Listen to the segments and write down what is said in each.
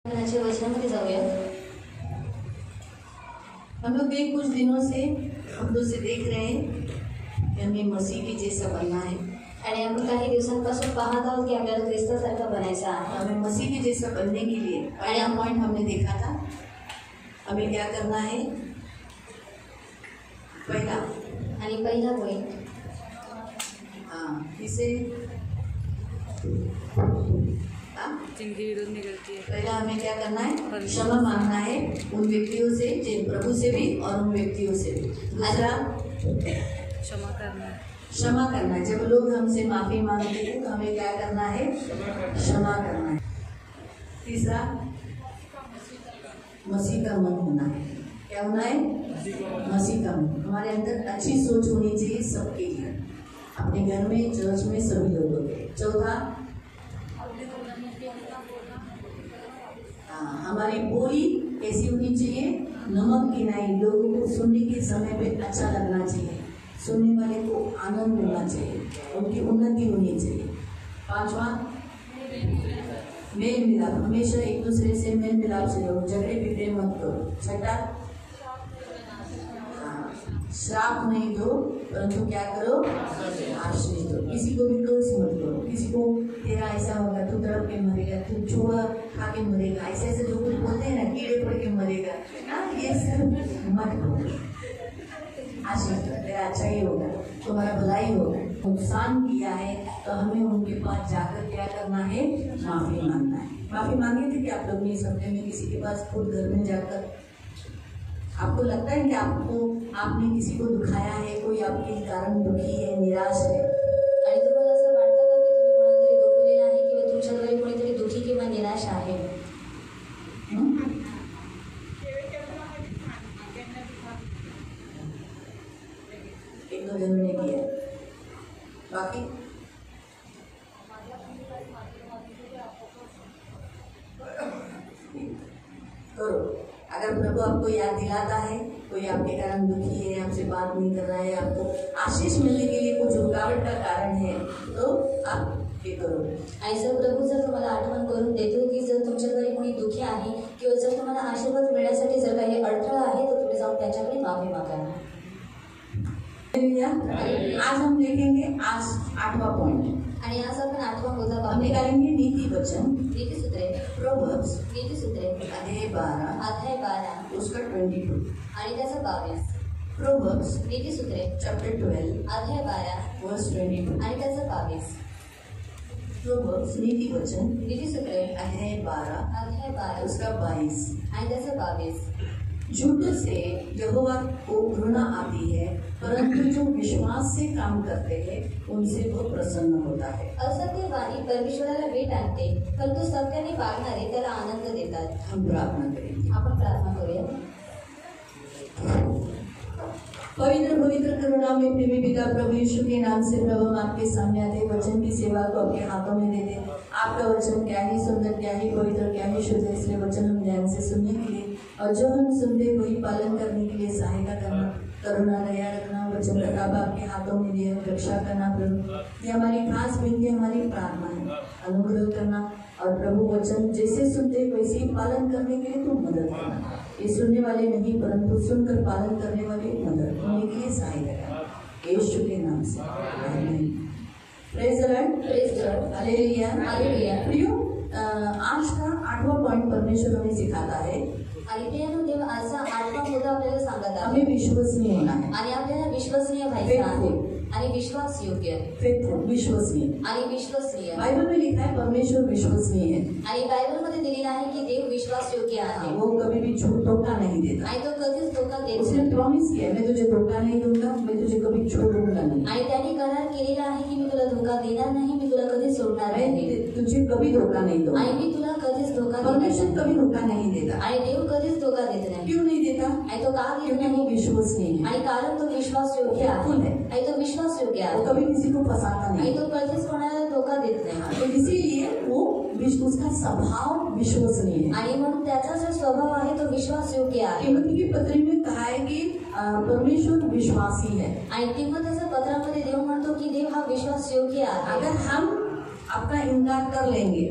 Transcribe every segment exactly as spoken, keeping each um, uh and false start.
वचनामध्ये जाऊया। हम लोग देख कुछ दिनों से हम लोग से देख रहे हैं कि हमें मसीह के जैसा बनना है आणि आपण काही दिवसांपासून पाहत आहोत की आपल्याला ख्रिस्तासारखं बनायचं आहे। हमें मसीह के जैसा बनने के लिए पहला पॉइंट हमने देखा था, हमें क्या करना है। पहला आणि पहिला पॉइंट हाँ इसे जिनकी विरोध निकलती है। पहला हमें क्या करना है, क्षमा मांगना है उन व्यक्तियों से, जिन प्रभु से भी और उन व्यक्तियों से भी। दूसरा क्षमा करना क्षमा करना है। जब लोग हमसे माफी मांगते हैं तो हमें क्या करना है, क्षमा करना है। तीसरा मसीह का मन होना है। क्या होना है, मसीह का मन। हमारे अंदर अच्छी सोच होनी चाहिए सबके लिए, अपने घर में, चर्च में, सभी लोगों के। चौथा हाँ, हमारी बोली कैसी होनी चाहिए, नमक गिनाई। लोगों को सुनने के समय पे अच्छा लगना चाहिए, सुनने वाले को आनंद मिलना चाहिए, उनकी उन्नति होनी चाहिए। पांचवा मेल मिलाप, हमेशा एक दूसरे से मेल मिलाप से रहो, झगड़े बिगड़े मत करो। छठा श्राप नहीं दो परंतु क्या करो, आशीष दो। किसी को भी कर्ज मत करो, किसी को तेरा ऐसा होगा, तू तड़प के मरेगा, तू चूहा खा के मरेगा, ऐसे ऐसे जो कुछ बोलते हैं ना, कीड़े पड़ के मरेगा, ना ये सब मत करो। आशीष दो, तेरा अच्छा ही होगा, तुम्हारा भलाई होगा। नुकसान किया है तो हमें उनके पास जाकर क्या करना है, माफी मांगना है। माफी मांगे थे कि आप लोग इस हफ्ते में किसी के पास खुद घर में जाकर, आपको लगता है कि आपको आपने किसी को दुखाया है, कोई आपके कारण दुखी है, निराश है, आणि तुम्हाला असं वाटतं का की तुम्ही कोणाला तरी दुखवलेलं आहे किंवा तुमच्या घरी कोणीतरी दुखी किंवा निराश आहे? एक दो जनों ने किया, बाकी करो। अगर प्रभु आपको याद दिलाता है, कोई आपके कारण दुखी है, आपसे बात नहीं कर रहा है, आपको आशीष मिलने के लिए कुछ रुकावट का कारण है, तो आप ये करो। आणि जर प्रभू जर तुम्हाला आठवण करून देतो की जर तुमच्या घरी कोणी दुखी आहे किंवा जर तुम्हाला आशीर्वाद मिळण्यासाठी जर काही अडथळा आहे तर तुम्ही जाऊन त्याच्याकडे माफी मागा। आज हम देखेंगे आज आठवां पॉइंट, आणि आज आपण आठवा मुद्दा हम पाहूया। निकालेंगे नीति वचन, नीतिसूत्रे, प्रोवर्ब्स नीतिसूत्रे अध्याय बारह अध्याय बारा उसका ट्वेंटी टू, आणि त्याचा बावीस। प्रोवर्ब्स नीतिसूत्रे चैप्टर ट्वेल्व अध्याय बारा वर्स ट्वेंटी टू, आणि त्याचा बावीस। प्रोवर्ब्स नीति वचन नीतिसूत्रे अध्याय बारह अध्याय बारा उसका बाईस। आणि त्याचा बावीस। झूठ से यहोवा को घृणा आती है, परंतु जो विश्वास से काम करते हैं उनसे वो प्रसन्न होता है। असत्यवादी परमेश्वराला भेट आणते, परंतु सत्याने वागणारे त्याला आनंद देतात। हम प्रार्थना करेंगे। आपण प्रार्थना करूया। पवित्र पवित्र करुणा में प्रेमी पिता प्रभु यीशु के नाम से प्रभु हम आपके सामने आते, वचन की सेवा को आपके हाथों में देते। आपका वचन क्या ही सुंदर, क्या ही पवित्र, क्या ही शुद्ध, इसलिए वचन हम ध्यान से सुनने के लिए और जो हम सुनते वही पालन करने के लिए सहायता करना, करुणा दया रखना। वचन का ताबा आपके हाथों में दिए, रक्षा करना प्रभु, ये हमारी खास विनती, हमारी प्रार्थना है। अनुग्रह करना और प्रभु वचन जैसे सुनते वैसे ही पालन करने के लिए तुम मदद करना। ये सुनने वाले नहीं परंतु सुनकर पालन करने वाले मदद होने के लिए सहायता करना, यीशु के नाम से आमीन। Praise the Lord, praise the Lord, hallelujah, hallelujah. प्रियो, आज का आठवां पॉइंट परमेश्वर हमें सिखाता है, आणि प्रियानो देव आजचा आठवा मुद्दा आपल्याला सांगत आहे, हमें विश्वसनीय होना है। आणि आपल्याला विश्वसनीय व्हायचं आहे आणि विश्वास योग्य, फेथफुल, विश्वसनीय आणि विश्वसनीय। बाइबल में लिखा है परमेश्वर विश्वसनीय है, आणि बायबल मध्ये दिलेलं आहे की देव विश्वास योग्य आहे, वो कभी भी झूठ धोखा नहीं देता। आणि तो कधीच धोका देत उसने नाही, प्रॉमिस किया, मैं तुझे धोखा नहीं दूंगा, मैं तुझे कभी छोड़ूंगा नहीं, आणि त्याने करार केलेला आहे की मी तुला धोका देणार नाही, मी तुला कधीच सोडणार नाही, मैं तुझे कभी धोखा नहीं दूंगा। आणि मी तुला कधीच धोका देणार परमेश्वर नाही, कभी धोखा नहीं देता। आणि देव कधीच धोका देत नाही। क्यों नहीं देता? आणि तो का देत क्योंकि वो नाही? विश्वसनीय है, आणि कारण तो विश्वास योग्य फेथफुल आहे, है, आणि तो विश्वास योग्य वो आहे, कभी किसी को फंसाता आणि नहीं। तो कधीच कोणाला धोका देत नाही, तो इसीलिए वो विश्व, उसका स्वभाव विश्वसनीय है। आणि म्हणून त्याचा जो स्वभाव आहे तो विश्वास योग्य आहे। तिमोथी की पत्री में कहा है कि अ, परमेश्वर विश्वासी है। आणि तिमोथीच्या पत्रामध्ये देव म्हणतो की देव हा विश्वास योग्य आहे। अगर हम अपना इनकार कर लेंगे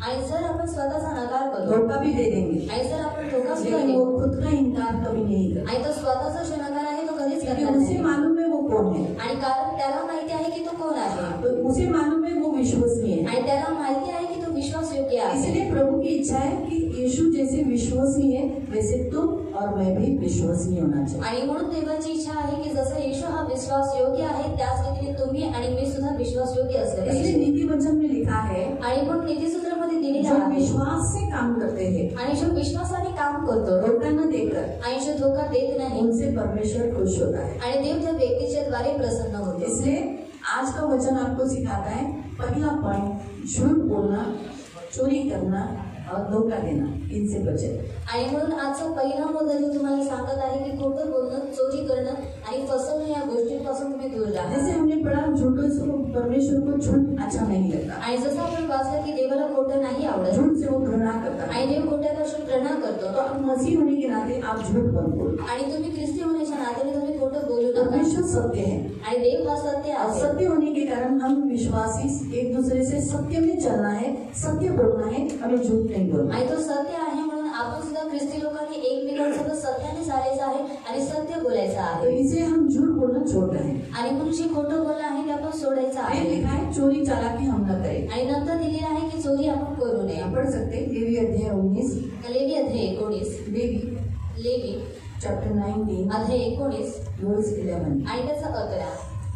आणि जर आपण स्वतःचा नकार करतो धोखा भी दे देंगे, आणि जर आपण धोका सुद्धा लेकिन देऊ वो खुद का इनकार कभी नहीं करता, आणि तो स्वतःचा जो नकार आहे तो कधीच क्योंकि करणार उसे नाही मालूम है वो कौन है, आणि कारण त्याला माहिती आहे की तो कोण आहे तो उसे मालूम है वो विश्वसनीय है। आणि त्याला माहिती आहे की तो विश्वासयोग्य आहे इसलिए प्रभु की इच्छा है कि यीशु जैसे विश्वसनीय है वैसे तुम और मैं भी विश्वसनीय होना चाहिए। आणि म्हणून देवाची इच्छा आहे की जसं येशू हा विश्वास योग्य आहे त्याच रीतीने तुम्ही आणि मी सुद्धा विश्वास योग्य असले इसलिए पाहिजे नीति वचन में लिखा है, आणि म्हणून नीतिसूत्रामध्ये दिलेलं जो आहे विश्वास से काम करते हैं, आणि जो विश्वासाने काम करतो धोखा न देकर, आणि जो धोका देत नाही उनसे परमेश्वर खुश होता है। आणि देव त्या व्यक्तीच्या द्वारे प्रसन्न होतो इसलिए आज का वचन आपको सिखाता है, पहला पॉइंट झूठ बोलना, चोरी करना और धोखा देना, इनसे बचे। आणि म्हणून आजचा पहिला मुद्दा जो तुम्हाला सांगत आहे की खोटं बोलणं, चोरी करणं आणि फसवणं या गोष्टींपासून तुम्ही दूर राहा जैसे हमने पढ़ा, झूठों से वो परमेश्वर को झूठ अच्छा नहीं लगता, आणि जसं आपण वाचलं की देवाला खोटं नाही आवडत झूठ से वो घृणा करता है। आणि देव खोट्यापासून घृणा करतो तो आप मसीह होने के नाते आप झूठ मत बोलो, आणि तुम्ही ख्रिस्ती होण्याच्या नात्याने तुम्ही खोटं बोलू नका परमेश्वर सत्य है आणि देव हा सत्य और आहे सत्य होने के कारण हम विश्वासी एक दूसरे से सत्य में चलना है, सत्य बोलना है, हमें झूठ नहीं बोलना। आणि तो सत्य आहे म्हणून आपण सुद्धा ख्रिस्ती लोकांनी एकमेकांसोबत सत्याने चालायचं आहे आणि सत्य बोलायचं तो आहे इसे हम झूठ बोलना छोड़ रहे हैं। आणि म्हणून जे खोटं बोलणं आहे ते आपण सोडायचं आगे आहे लिखा है, चोरी चालाकी हम न करें। आणि नंतर दिलेलं आहे की चोरी आपण करू नये आप पढ़ सकते हैं लेवी अध्याय उन्नीस, लेवी अध्याय एकोणीस लेवी लेवी चैप्टर नाइनटीन अध्याय एकोणीस वर्स इलेवन। आणि त्याचा अकरा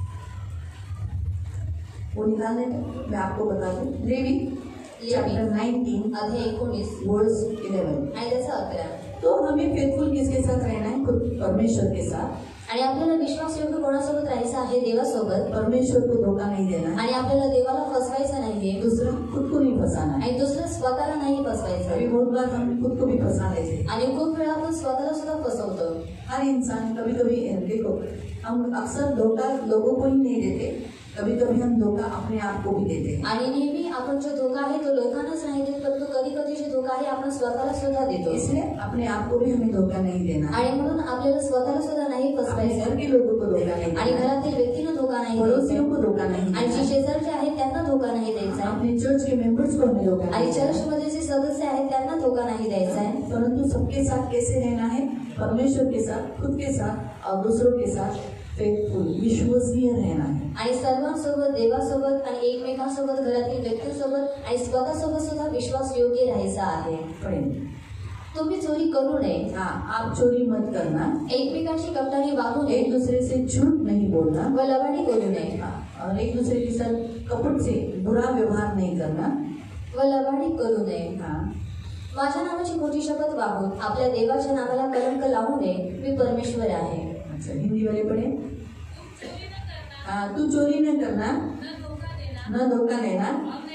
वो निकालने में मैं आपको बता दूं, लेवी चैप्टर नाइनटीन अध्याय एकोणीस वर्स इलेवन। आणि त्याचा अकरा तो हमें फेथफुल किसके साथ रहना है? खुद परमेश्वर के साथ। आणि आपल्याला विश्वासयोग्य कोणासोबत राहायचं आहे? देवासोबत। परमेश्वर को धोखा नहीं देना है, आणि आपल्याला देवाला फसवायचं नाहीये दूसरा खुद को नहीं फंसाना है। आणि दुसरं स्वतःला नाही अभी फसवायचं बहुत बार हम खुद को भी फंसा लेते हैं। आणि खूप वेळा आपण स्वतःला सुद्धा फसवतो हर इंसान कभी कभी देखो, हम अक्सर धोखा लोगों को ही नहीं देते, कभी कभी हम धोखा अपने आप को भी देते हैं। आणि नेहमी आपण जो धोका आहे तो लोकांनाच नाही देत परंतु कधी कधी जो धोका आहे आपण स्वतःला सुद्धा देतो इसलिए अपने आप को भी हमें धोखा नहीं देना है, आणि म्हणून आपल्याला स्वतःला सुद्धा नाही अपने फसवायचं घर के लोगों को धोखा नहीं आणि देना है, घरातील व्यक्तीला धोका नाही पड़ोसियों द्यायचा को धोखा नहीं आणि देना जे है, शेजारचे आहेत त्यांना धोका नाही द्यायचा अपने चर्च के मेंबर्स को हमें धोखा आणि नहीं देना है। चर्चमध्ये जे सदस्य आहेत त्यांना धोका नाही द्यायचा आहे परंतु सबके साथ कैसे रहना है? परमेश्वर के साथ, खुद के साथ और दूसरों के साथ फेथफुल, विश्वसनीय रहना है। आणि सर्वांसोबत, देवासोबत आणि एकमेकांसोबत, घरातील व्यक्तींसोबत आणि स्वतःसोबत सुद्धा विश्वास योग्य राहायचा आहे। पढ़ेंगे। तुम्ही चोरी करू नये, हाँ, आप चोरी मत करना, एकमेकांची कपटाने वागू नये एक दूसरे से झूठ नहीं बोलना, व लबाडी करू नये हाँ, और एक दूसरे के साथ कपट से बुरा व्यवहार नहीं करना। व लबाडी करू नये। हाँ, माझ्या नावाची खोटी शपथ वाहून आपल्या देवाच्या नावाला कलंक लावू नये, मी परमेश्वर आहे। अच्छा, हिंदी वाले पढ़े। हाँ, तू चोरी न करना, न धोखा देना,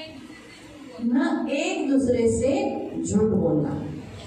न एक दूसरे से झूठ बोलना,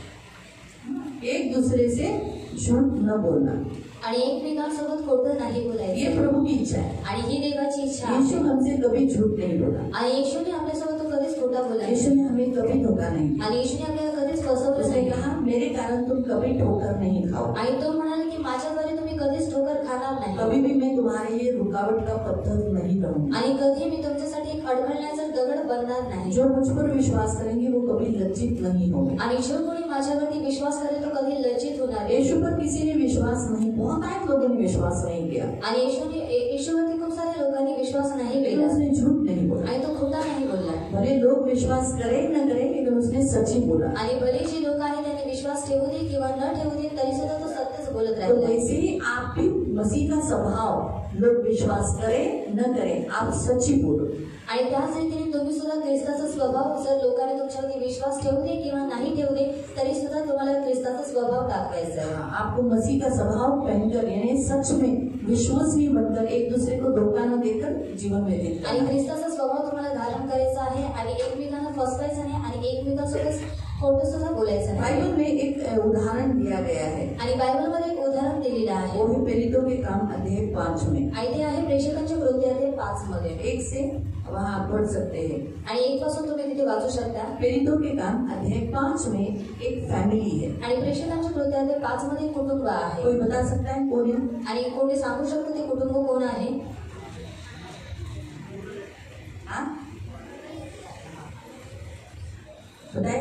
एक दूसरे से झूठ न बोलना। आणि एकमेकांसोबत खोटं नाही ये बोलायचं प्रभु की इच्छा है। आणि ही देवाची इच्छा आहे यीशु हमसे कभी झूठ नहीं बोला, आणि येशूने आपल्यासोबत तो कधीच खोटा बोला यीशु ने हमें कभी धोखा नहीं दिया। आणि येशूने आपल्याला कधीच फसवलं उसने नाही कहा, मेरे कारण तुम कभी ठोकर नहीं खाओ, आणि तो म्हणाला की माझ्याद्वारे तुम्ही कधीच ठोकर खाणार नाही कभी भी मैं तुम्हारे लिए रुकावट का पत्थर नहीं रहूंगा। आणि कधी मी तुमच्यासाठी एक अडखळण्याचा दगड बनणार नाही जो मुझ पर विश्वास करेंगे वो कभी लज्जित नहीं होंगे। आणि जो कोणी माझ्यावरती विश्वास करेल तो कधी लज्जित होणार नाही यीशु पर किसी ने विश्वास नहीं, बहुत आए लोगों ने विश्वास नहीं किया, आणि येशूने येशूवरती खूप साऱ्या लोकांनी विश्वास नाही लेकिन केला उसने झूठ नहीं बोला। आणि तो खोटा नाही बोलला भले लोग विश्वास करें न करें, लेकिन उसने सच ही बोला। आणि भले जी लोक आहेत त्यांनी विश्वास ठेवू दे किंवा न ठेवू दे तरी सुद्धा तो सत्यच बोलत तो राहिला वैसे ही आप भी मसीह का स्वभाव, लोग विश्वास करें न करें, आप सच ही बोलो। आणि त्याच रीतीने तुम्ही सुद्धा ख्रिस्ताचा स्वभाव, जर लोकांनी तुमच्यावरती विश्वास ठेवू दे किंवा नाही ठेवू दे तरी सुद्धा तुम्हाला ख्रिस्ताचा स्वभाव दाखवायचा आहे। आपको मसीह का स्वभाव पहनकर, यानी सच में विश्वसनीय बनकर, एक दूसरे को धोखा न देकर जीवन व्यतीत आणि करना है। ख्रिस्ताचा स्वभाव तुम्हाला धारण करायचा आहे आणि एकमेकांना फसवायचं नाही आणि एकमेकांसोबत खोटं सुद्धा बोलायचं नाही। बाइबल में एक उदाहरण दिया गया है, आणि बायबलमध्ये एक उदाहरण दिलेलं आहे वो है प्रेरितों के काम अध्याय पांच में। आणि ते आहे प्रेषकांच्या कृत्य अध्याय पाच मध्ये। एक से वहाँ आप पढ़ सकते हैं। आणि एक पासून तुम्ही तिथे वाचू शकता। प्रेरितों के काम अध्याय पांच में एक फैमिली है। आणि प्रेषकांच्या कृत्य अध्याय पाच मध्ये कुटुंब आहे। कोई बता सकता है कौन है? आणि कोणी सांगू शकतो ते कुटुंब कोण आहे? हाँ? बताए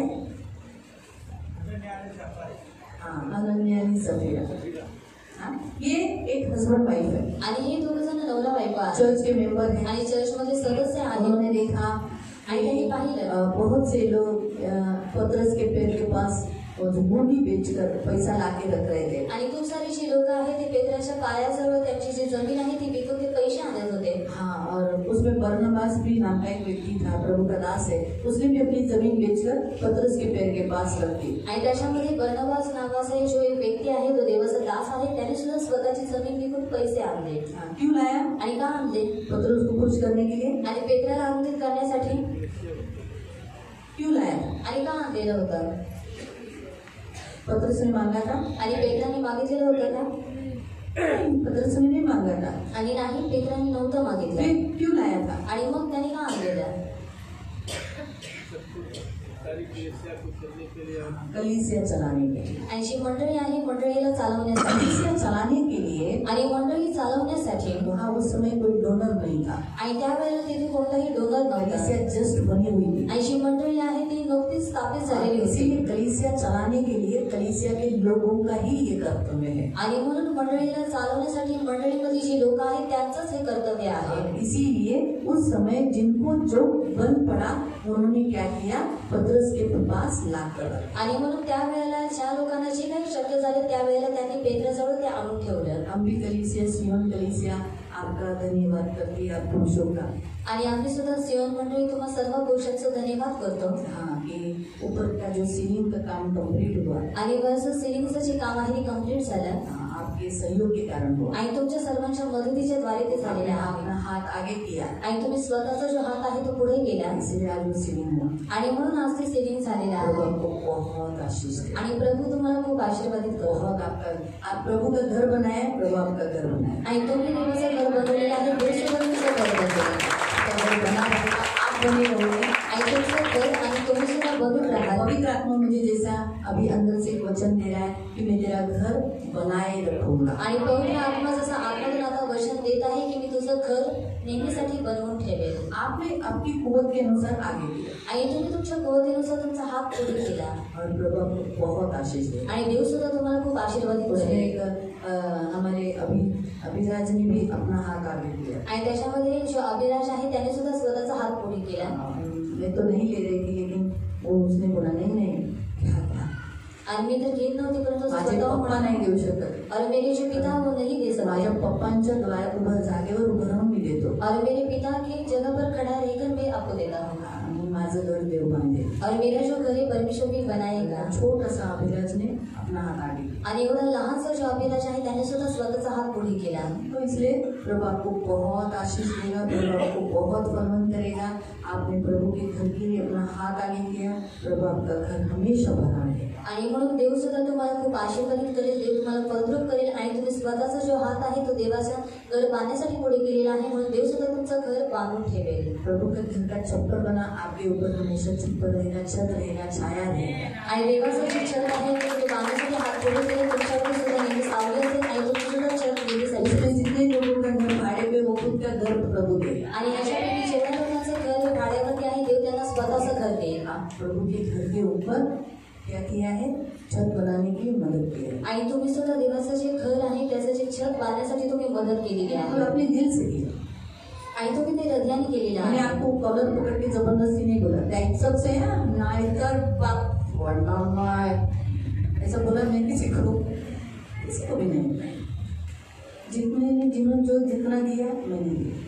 हाँ अनन्या आणि सफीरा हाँ ये एक हस्बैंड वाइफ है आणि हे दोघ जण नवरा बायको आहेत चर्च के मेंबर हैं आणि चर्च मध्ये सदस्य आहेत उन्होंने देखा आणि त्यांनी पाहिलं अ, बहुत से लोग अ, पतरस के पेड़ के पास वो जो भूमि बेचकर पैसा लाके रख रहे थे आणि खूप सारी जी लोक आहेत ते पेत्राच्या पायाजवळ त्यांची जी जमीन आहे ती विकून ते पैसे आणत होते हाँ और उसमें बरनबास भी नाम का एक व्यक्ति था प्रभु का दास है उसने भी अपनी जमीन बेचकर पतरस के पैर के पास रख दी आणि त्याच्यामध्ये बर्नबास नावाचा जो एक व्यक्ती आहे तो देवाचा दास आहे त्याने सुद्धा स्वतःची जमीन विकून पैसे आणले हाँ, क्यों लाया आणि का आणले पतरस को खुश करने के लिए आणि पेत्राला आनंदित करण्यासाठी क्यों लाया आणि का आणलेलं होतं पतरस ने मांगा था आणि पेत्राने मागितलेलं होतं का पतरस ने नहीं मांगा था आणि नाही पेत्राने नव्हतं मागितलं फिर क्यों लाया था आणि मग त्याने का आणलेलं कलीसिया चलाने के लिए आणि जी मंडळी आहे मंडळीला चालवण्यासाठी कलीसिया चलाने के लिए आणि मंडळी चालवण्यासाठी वहाँ उस समय कोई डोनर नहीं था आणि त्यावेळेला तिथे कोणताही डोनर नव्हता कलीसिया जस्ट बनी हुई थी आणि जी मंडळी आहे ती नुकतीच स्थापित झालेली होती इसीलिए कलीसिया चलाने के लिए कलीसिया के लोगों का ही ये कर्तव्य है आणि म्हणून मंडळीला चालवण्यासाठी मंडळीमध्ये जी लोक आहेत त्यांचंच हे कर्तव्य आहे इसीलिए उस समय जिनको जो बन पड़ा उन्होंने क्या किया पतरस के पास लाकर आणि म्हणून त्यावेळेला ज्या लोकांना जे काही शक्य झाले त्यावेळेला त्यांनी पेत्राजवळ ते आणून ठेवलं हम भी कलीसिया सियोन कलीसिया आपका धन्यवाद करती है आप पुरुषों का आणि आम्ही सुद्धा सियोन मंडळी तुम्हा सर्व पुरुषांचा धन्यवाद करतो हाँ कि ऊपर का जो सीलिंग का काम कंप्लीट हुआ आणि वरचं सिलिंगचं जे काम आहे ते कम्प्लीट झालं हाँ, आपके सहयोग के कारण हुआ आणि तुमच्या सर्वांच्या मदतीच्या द्वारे ते झालेले आपने आहे अपना हाथ आगे किया आणि तुम्ही स्वतःचा जो हात आहे तो पुढे केला इसलिए आज वो सीलिंग हुआ आणि म्हणून आज ते सिलिंग झालेलं प्रभु आहे आपको बहुत आशीष दे आणि प्रभु तुम्हाला खूप आशीर्वादित करतो बहुत आपका आप प्रभु का घर बनाए प्रभु आपका घर बनाए आणि तुम्ही देवाचं घर बनवलेलं आहे देव सुद्धा तुमचं घर बनवलेलं आपका घर बना रहेगा आप बने रहोगे आणि तुमचं घर आणि तुम्ही सुद्धा बनून राहाल पवित्र आत्मा मुझे जैसा अभी अंदर से एक वचन दे रहा है कि मैं तेरा घर बनाए रखूंगा आणि पवित्र आत्मा जसं आत्मधून आता वचन देत आहे की मी तुझं घर नेहमीसाठी बनवून ठेवेल आपने आपकी कुवत के अनुसार आगे किया आणि तुम्ही तुमच्या कुवतीनुसार तुमचा हात पुढे केला और प्रभु आपको बहुत आशीष दे आणि देव सुद्धा तुम्हाला खूप आशीर्वादित उसमें करेल एक अ, हमारे अभी अभिराज ने भी अपना हाथ आगे किया आणि त्याच्यामध्ये जो अभिलाष आहे त्याने सुद्धा स्वतःचा हात पुढे केला अ, मैं तो नहीं ले रही थी लेकिन वो उसने बोला नहीं नहीं क्या था आणि मी तर घेत नव्हती परंतु माझे स्वतः पप्पा नाही म्हणा देऊ शकत और मेरे जो पिता वो नहीं दे माझ्या सकते पप्पांच्या डोळ्या उभं जागेवर उभं राहून मी देतो और मेरे पिता की जगह पर खड़ा रहकर मैं आपको देता हूँ आणि माझं घर देव बांधेल और मेरा जो घर है परमेश्वर भी बनाएगा छोटासा अभिराजने अपना हाथ आगे किया आणि एवढा लहानसा जो अभिलाष आहे त्याने सुद्धा स्वतःचा हात पुढे केला तो इसलिए प्रभु आपको बहुत आशीष देगा प्रभु आपको बहुत फलवंत करेगा आपने प्रभु के घर के लिए अपना हाथ आगे किया प्रभु आपका घर हमेशा भरा रहेगा आणि म्हणून देव सुद्धा तुम्हाला खूप आशीर्वादित करेल देव तुम्हाला फलद्रूप करेल आणि तुम्ही स्वतःचा जो हात आहे तो देवाचा घर बांधण्यासाठी पुढे केलेला आहे म्हणून देव सुद्धा तुमचं घर बांधून ठेवेल प्रभु का घर का छप्पर बना आपके ऊपर हमेशा छप्पर रहेगा छत रहेगा छाया रहेगा आणि देवाचं जे छत आहे ते तुम्ही बांधण्यासाठी हात पुढे केले तुमच्याकडे सुद्धा नेहमी सावली असेल आणि तुमचं सुद्धा छत नेहमीसाठी उसमें जितने लोगों का घर भाड़े पे वो खुद का घर प्रभु देगा आणि याच्यापैकी जेवढ्या लोकांचं घर हे भाड्यावरती आहे देव त्यांना स्वतःचं घर देईल आप प्रभु के घर के ऊपर क्या किया है छत बनाने की मदद की है आणि तुम्ही सुद्धा देवाचं जे घर आहे त्याचं जे छत बांधण्यासाठी तुम्ही मदत केलेली और आहे अपने दिल से किया आणि तुम्ही ते हृदयाने केलेलं मैंने आहे आपको कॉलर पकड़ के जबरदस्ती नहीं बोला दैट सबसे है नायकर बाप वरना मैं ऐसा बोला मैं किसी को किसी को भी नहीं जितने ने जिन्होंने जो जितना दिया मैंने दिया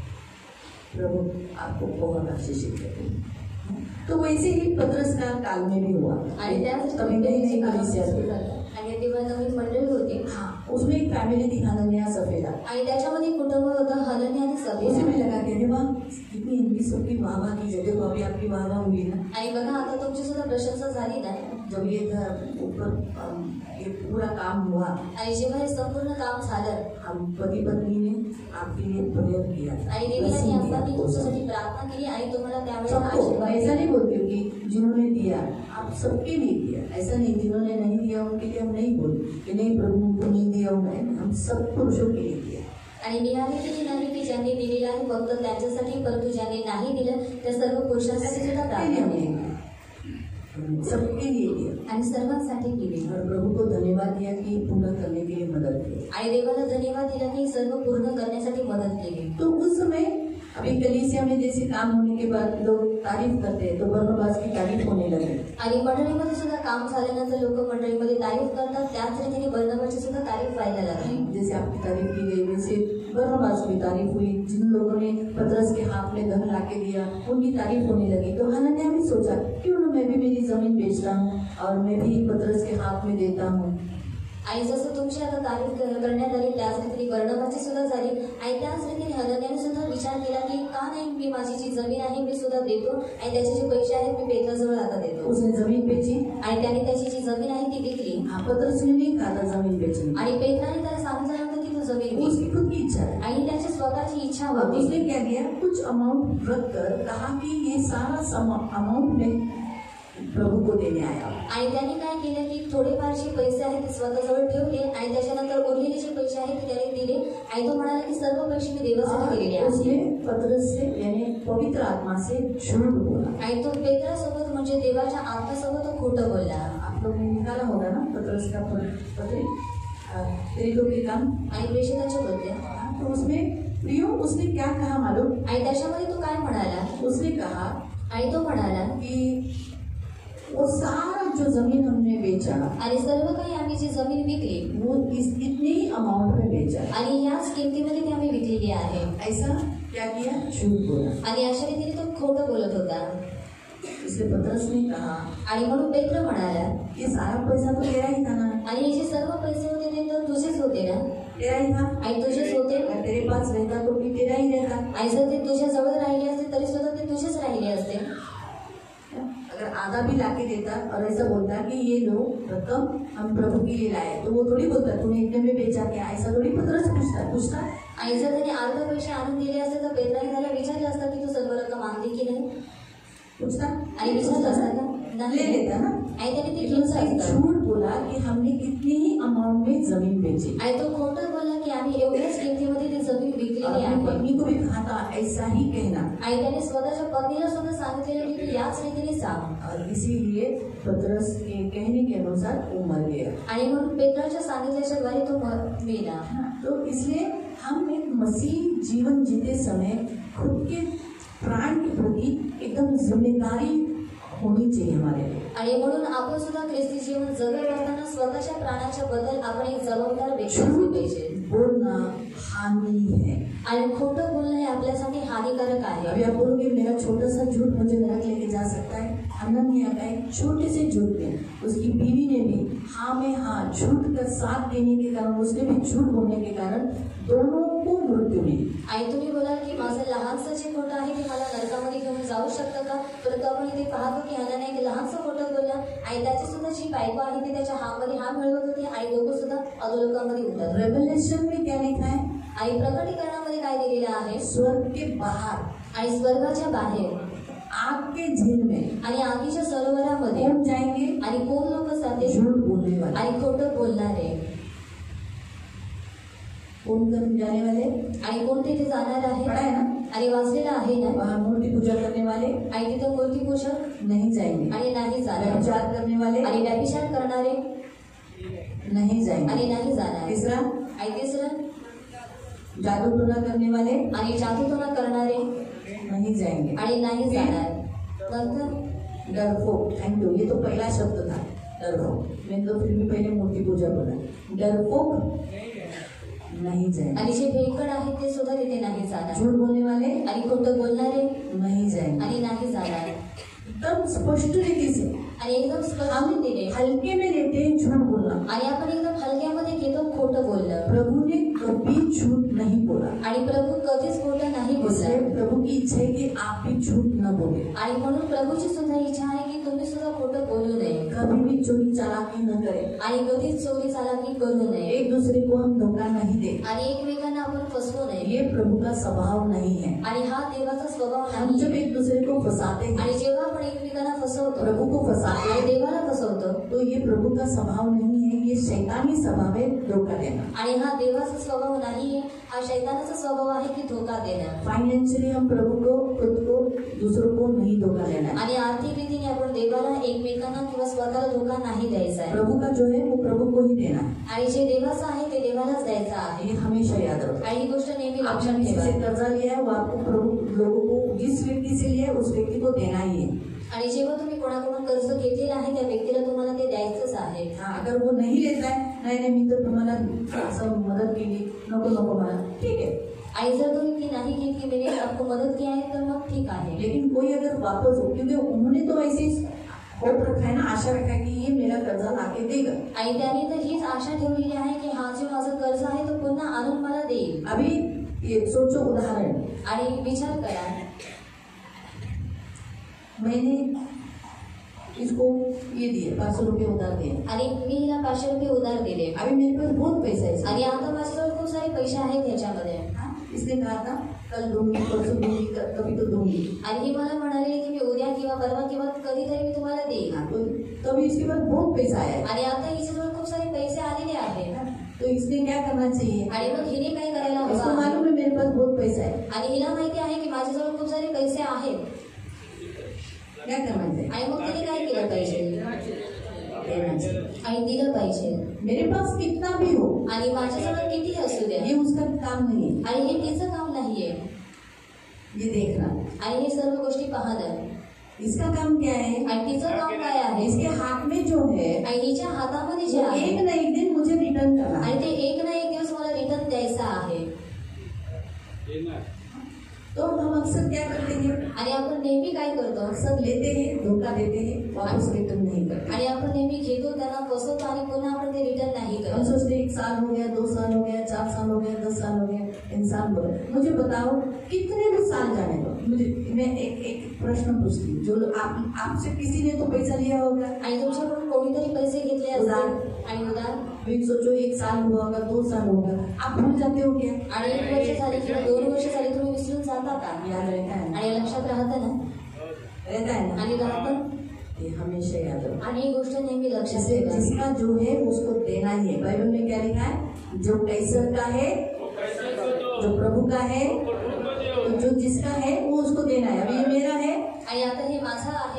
प्रभु आपको बहुत आशीष दे तो वैसे ही पतरस का काल में भी हुआ आणि त्याच कभी कहीं नहीं कलीसिया से आणि तेव्हा नवीन मंडळी होती हाँ उसमें एक फैमिली थी हनन्या सफेदा आणि त्याच्यामध्ये एक कुटुंब होतं हनन्या आणि उसे सफेदा भी लगा कि अरे वाह कितनी इनकी सबकी वाह वाह की जगह को अभी आपकी वाह वाह हुई ना आणि बघा आता तुमची सुद्धा प्रशंसा झाली ना जब ये घर ऊपर अम, ये पूरा काम हुआ आणि जेव्हा हे संपूर्ण काम झालं हम पति पत्नी ने आपके लिए प्रेयर किया आणि देवीने blessing किया आपल्यासाठी आपको सब। तुमच्यासाठी प्रार्थना केली आणि तुम्हाला त्यावेळेला सबको आशीर्वाद मैं ऐसा दिला. नहीं बोलती हूँ कि जिन्होंने दिया आप सबके लिए दिया ऐसा नहीं जिन्होंने नहीं दिया उनके लिए हम नहीं बोलते कि नहीं प्रभु उनको नहीं दिया उन्हें हम सब पुरुषों के लिए दिया आणि मी आधी किती नाही की ज्यांनी दिलेलं आहे फक्त त्यांच्यासाठी परंतु ज्यांनी नाही दिलं त्या सर्व पुरुषांसाठी सुद्धा सबके लिए प्रार्थना हमने केली दिया। सबके लिए किया आणि सर्वांसाठी केली और प्रभु को धन्यवाद दिया कि पूर्ण करने के लिए मदद की। आणि देवाला धन्यवाद दिला की सर्व पूर्ण करण्यासाठी मदत केली। तो उस समय अभी कलीसिया में जैसे काम होने के बाद लोग तारीफ करते हैं, तो बरनबास की तारीफ होने लगी। आणि मंडळीमध्ये सुद्धा काम झाल्यानंतर लोक मंडळीमध्ये तारीफ करतात, त्याच रीतीने बरनबाची सुद्धा तारीफ व्हायला लागली। जैसे आपकी तारीफ की गई वैसे बरनबास की तारीफ हुई। जिन लोगों ने पतरस के हाथ में धन लाके दिया उनकी तारीफ होने लगी। तो हनन्याह भी सोचा क्यों ना मैं भी मेरी जमीन बेचता हूँ और मैं भी पतरस के हाथ में देता हूँ। आणि जसं तुमची आता तारीफ करण्यात आली त्याच रीतीने बरनबाची सुद्धा झाली आणि त्याच रीतीने हनन्याने सुद्धा विचार केला की का नाही मी माझी जी जमीन आहे मी सुद्धा देतो आणि त्याचे जे पैसे आहेत मी पेत्राजवळ आता देतो। उसने जमीन बेची आणि त्याने त्याची जी जमीन आहे ती विकली। हाँ, पतरस ने नहीं कहा था जमीन बेचनी आणि पेत्राने त्याला सांगितलं नव्हतं की तू जमीन विक। उसकी खुद की इच्छा है आणि त्याची स्वतःची इच्छा और होती। उसने क्या किया, कुछ अमाउंट रख कर कहा कि ये सारा अमाउंट में प्रभु को देने आया। आणि त्याने काय केलं की थोडेफारसे पैसे आहेत ते स्वतःजवळ ठेवले आणि त्याच्यानंतर उरलेले जे पैसे आहेत ते त्याने दिले आणि तो म्हणाला की सर्व पैसे मी देवासाठी दिलेले आहेत। उसने पतरस से यानी पवित्र आत्मा से झूठ बोला आणि तो पेत्रासोबत म्हणजे देवाच्या आत्म्यासोबत तो खोटं बोलला। आप लोग ने निकाला होगा ना पतरस का पत्र प्रेरितों के काम आणि प्रेषितांच्या बदले तो उसमें प्रियो उसने क्या कहा मालूम, आणि त्याच्यामध्ये तो काय म्हणाला, उसने कहा आणि तो म्हणाला कि वो सारा जो जमीन हमने बेचा आणि सर्व काही आम्ही जी जमीन विकली वो इस इतनी अमाउंट में बेचा आणि याच किमतीमध्ये ती आम्ही विकलेली आहे। ऐसा क्या किया, झूठ बोला। आणि अशा रीतीने तो खोटं बोलत होता। इसलिए पतरस ने कहा आणि म्हणून पेत्र म्हणाला ये सारा पैसा तो तेरा ही था ना, आणि हे जे सर्व पैसे होते ते तर तुझेच होते ना, तेरा ही था आणि तुझेच होते। अगर तेरे पास रहता तो भी तेरा ही रहता। आणि जर ते तुझ्या जवळ राहिले असते तरी सुद्धा ते तुझेच राहिले असते। अगर आधा भी लाके देता और ऐसा बोलता कि ये लो रकम हम प्रभु के लिए लाए, तो वो थोड़ी बोलता तूने इतने में बेचा क्या, ऐसा थोड़ी पतरस पूछता पूछता आणि जर त्याने अर्ध पैसे आणून दिले असते तर पेत्राने त्याला विचारलं असतं की तू सर्व रक्कम आणली की नाही, पूछता आणि विचारलं असतं का ले लेता ना। आणि त्याने ते घेऊन जायचं। झूठ बोला कि हमने कितनी ही अमाउंट में जमीन बेची आणि तो खोटं बोलला की आम्ही एवढ्याच किमतीमध्ये ती जमीन विकलेली अपनी आहे। पत्नी को भी कहा था ऐसा ही कहना, आणि त्याने स्वतःच्या पत्नीला सुद्धा सांगितलेलं की तू याच रीतीने सांग। और इसीलिए पतरस के कहने के अनुसार वो मर गया। आणि म्हणून पेत्राच्या सांगितल्याच्या द्वारे तो मर- मेला। तो इसलिए हम एक मसीह जीवन जीते समय खुद के प्राण के प्रति एकदम जिम्मेदारी होनी चाहिए हमारे लिए। आणि म्हणून आपण सुद्धा ख्रिस्ती जीवन जगत असताना स्वतःच्या प्राणाच्या बद्दल आपण एक जबाबदार व्यक्ती असली पाहिजे। बोलना हानि है। आणि खोटं बोलणं हे आपल्यासाठी हानिकारक आहे। अभी आप बोलोगे मेरा छोटा सा झूठ मुझे नरक लेके जा सकता है। हनन्याह का एक छोटे से झूठ में उसकी बीवी ने भी हाँ में हाँ झूठ का साथ देने के कारण, उसने भी झूठ बोलने के कारण दोनों को मृत्यु मिली। आणि तुम्ही बोलाल की माझं लहानसं जे खोटं आहे ते मला नरकामध्ये घेऊन जाऊ शकतं का, परंतु आपण इथे पाहतो की हनन्याह एक लहानसं खोटं बोलला आणि त्याची सुद्धा जी बायको आहे ती त्याच्या हामध्ये हा मिळवत होती आणि दोघं सुद्धा अधोलोकामध्ये उतरले। रेवलेशन में क्या लिखा है, आणि प्रकटीकरणामध्ये काय दिलेलं आहे, स्वर्ग के बाहर आणि स्वर्गाच्या बाहेर आग के झील में आणि आगीच्या सरोवरामध्ये कौन जाएंगे, आणि कोण लोक जाते, झूठ बोलने वाले। आणि खोटं बोलणारे। कौन करने जाने वाले, आणि कोण तिथे जाणार आहे, पढ़ा है ना, आणि वाचलेलं आहे ना। वहाँ मूर्ति पूजा करने वाले आणि तिथे मूर्ती पूजक नहीं जाएंगे, आणि नाही जाणार, व्यभिचार करने वाले आणि व्यभिचार करणारे नहीं जाएंगे, आणि नाही जाणार। तीसरा आणि तिसरं जादू टोना करने वाले आणि जादूटोना करणारे नहीं जाएंगे, आणि नाही जाणार। नंतर डरपोक, थैंक यू, ये तो पहला शब्द था डरपोक, मैंने तो फिर भी पहले मूर्ति पूजा बोला। डरपोक नहीं जाएंगे, आणि जे भेकड आहेत ते सुद्धा तिथे नाही जाणार, झूठ बोलने वाले आणि खोटं बोलणारे नहीं जाएंगे। आणि नाही जाणार। एकदम स्पष्ट रीति से आणि एकदम स्पष्ट दिले, हल्के में लेते हैं झूठ बोलना। आणि आपण एकदम हलक्यामध्ये घेतो खोटं बोललं। प्रभु ने कभी झूठ नहीं बोला, आणि प्रभू कधीच खोटं नाही इसलिए बोलला। प्रभु की इच्छा है कि आप भी झूठ न बोले। आणि म्हणून प्रभूची सुद्धा इच्छा आहे की तुम्ही सुद्धा खोटं बोलू नये। कभी भी चोरी चालाकी न करें आणि कधीच चोरी चालाकी करू नये एक दूसरे को हम धोखा नहीं दे आणि एकमेकांना आपण फसवू नये ये प्रभु का स्वभाव नहीं है आणि हा देवाचा स्वभाव हम नाही जब एक दूसरे को फंसाते हैं आणि जेव्हा आपण एकमेकांना फसवतो प्रभु को फंसाते आणि हैं देवाला फसवतो तो ये प्रभु का स्वभाव नहीं है ये शैतानी स्वभाव है धोखा देना आणि हा देवाचा स्वभाव नाहीये हा शैतानाचा स्वभाव आहे की धोका देणं फाइनेंशियली हम प्रभु को खुद को दूसरों को नहीं धोखा देना है आणि आर्थिक रीतीने आपण देवाला एकमेकांना किंवा स्वतःला धोका नाही द्यायचा आहे प्रभु का जो है वो प्रभु को ही देना है आणि जे देवाचं आहे ते देवालाच द्यायचं आहे ये हमेशा याद रखो आणि ही गोष्ट नेहमी आपने लक्षात किसी से ठेवा कर्जा लिया है वो आपको प्रभु लोगों को जिस व्यक्ति से लिया है उस व्यक्ति को देना ही है आणि जेव्हा तुम्ही कोणाकडून कर्ज घेतलेलं आहे त्या व्यक्तीला तुम्हाला ते द्यायचंच आहे हाँ, अगर वो नहीं लेता है नहीं नहीं मी तो तुम्हाला असं मदत केली नको नको मला ठीक है आणि जर तुम्ही नाही घेतली मैंने आपको मदद की आहे तर मग ठीक आहे लेकिन कोई अगर वापस हो क्योंकि उन्होंने तो ऐसे होप रखा है ना आशा रखा है कि ये मेरा कर्जा लाके देगा आणि त्याने तर हीच आशा ठेवलेली आहे की हा जो माझं कर्ज आहे तो पुन्हा आणून मला देईल अभी ये सोचो उदाहरण आणि विचार करा मैंने इसको ये दिए पाँच सौ रुपये उधार दिए आणि मी हिला पाचशे रुपये उधार दिले अभी मेरे पास बहुत पैसा है इसमें। आणि आता माझ्याजवळ खूप सारे पैसे आहेत ह्याच्यामध्ये हाँ, इसने कहा था कल दूंगी परसों दूंगी क- कभी तो दूंगी आणि ही मला म्हणाली की मी उद्या किंवा परवा किंवा कधीतरी मी तुम्हाला देईन हाँ, तो तभी इसके पास बहुत पैसा आया है आणि आता हिच्याजवळ खूप सारे पैसे आलेले आहेत तो इसने क्या करना चाहिए आणि मग हिने काय करायला इसको हवं मालूम है मेरे पास बहुत पैसा है आणि हिला माहिती आहे की माझ्याजवळ खूप सारे पैसे आहेत क्या करना चाहिए आणि मग तिने काय केलं पाहिजे देना चाहिए आणि दिलं पाहिजे मेरे पास कितना भी हो आणि माझ्याजवळ किती असू द्या ये उसका काम नहीं है आणि हे तिचं काम नाहीये ये देखना आणि हे सर्व गोष्टी पाहणं इसका काम क्या है आणि तिचं काम काय आहे इसके हाथ में जो है आणि हिच्या हातामध्ये जे वो आहे एक न एक दिन मुझे रिटर्न करना है आणि ते एक ना एक दिवस मला रिटर्न द्यायचं आहे तो हम अक्सर क्या करते हैं आणि आपण नेहमी काय करतो अक्सर लेते हैं धोखा देते हैं वापस रिटर्न नहीं करते आणि आपण नेहमी घेतो त्यांना फसवतो आणि पुन्हा आपण ते रिटर्न नाही हम करत सोचते एक साल हो गया दो साल हो गया चार साल हो गया दस साल हो गया इंसान बोले मुझे बताओ कितने भी साल जाने दो मुझे मैं एक एक प्रश्न पूछती हूँ जो लोग आप आपसे किसी ने तो पैसा लिया होगा आणि तुमच्याकडून कोणीतरी पैसे घेतले असतील आणि उदार फिर सोचो एक साल हुआ होगा दो साल होगा आप भूल जाते हो क्या आणि एक वर्ष झाली किंवा दोन वर्ष झाली तुम्ही विसरून जाता का याद रहता है ना आणि लक्षात राहतं ना रहता है ना आणि राहतं ये हमेशा याद रखो आणि ही गोष्ट नेहमी लक्षात जैसे ठेवा जिसका जो है उसको देना ही है बाइबल में क्या लिखा है जो कैसर का है जो प्रभु का है तो जो जिसका है वो उसको देना है अभी ये मेरा है आणि आता हे माझा आहे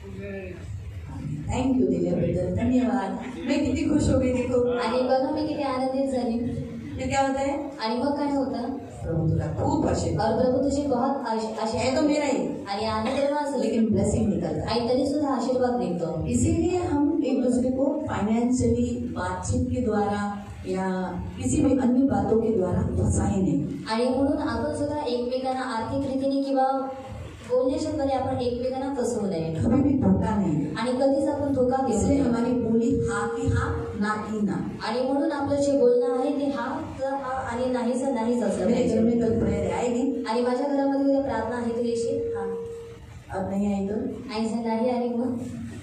थैंक यू दिल्याबद्दल धन्यवाद मैं कितनी खुश हो गई देखो आणि बघा मी किती आनंदित झाली फिर क्या होता है आणि मग काय होतं प्रभु तुला खूप आशीर्वाद और प्रभु तुझे बहुत आश- है आशीर्वाद तो मेरा ही आणि आहे तर माझं लेकिन ब्लेसिंग निकलता है आणि तरी सुद्धा आशीर्वाद निघतो इसीलिए हम एक दूसरे को फाइनेंशियली बातचीत के द्वारा या किसी भी अन्य बातों के द्वारा फंसाए नहीं आणि म्हणून आपण सुद्धा एकमेकांना आर्थिक रीतीने किंवा बोलण्याच्या द्वारे आपण एकमेकांना फसवू नये कभी भी धोखा नहीं आणि कधीच आपण धोका घेऊ इसलिए नये हमारी बोली हाँ की हाँ ना की ना आणि म्हणून आपलं जे बोलणं आहे ते हा तर हा आणि नाहीच नाहीच असलं मेरे घर पाहिजे में कल प्रेयर आएगी आणि माझ्या घरामध्ये उद्या प्रार्थना आहे तू येशील हाँ अब नहीं आई तो आणि जर नाही आणि मग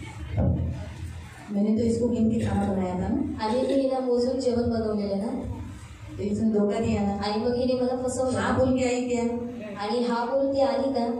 मैंने तो इसको गिन के खाना बनाया था ना आणि मी हिला मोजून जेवण बनवलेलं ना तो इसने धोखा दिया ना आणि मग हिने मला फसवलं हाँ बोल के आई क्या आणि हा बोलती आली का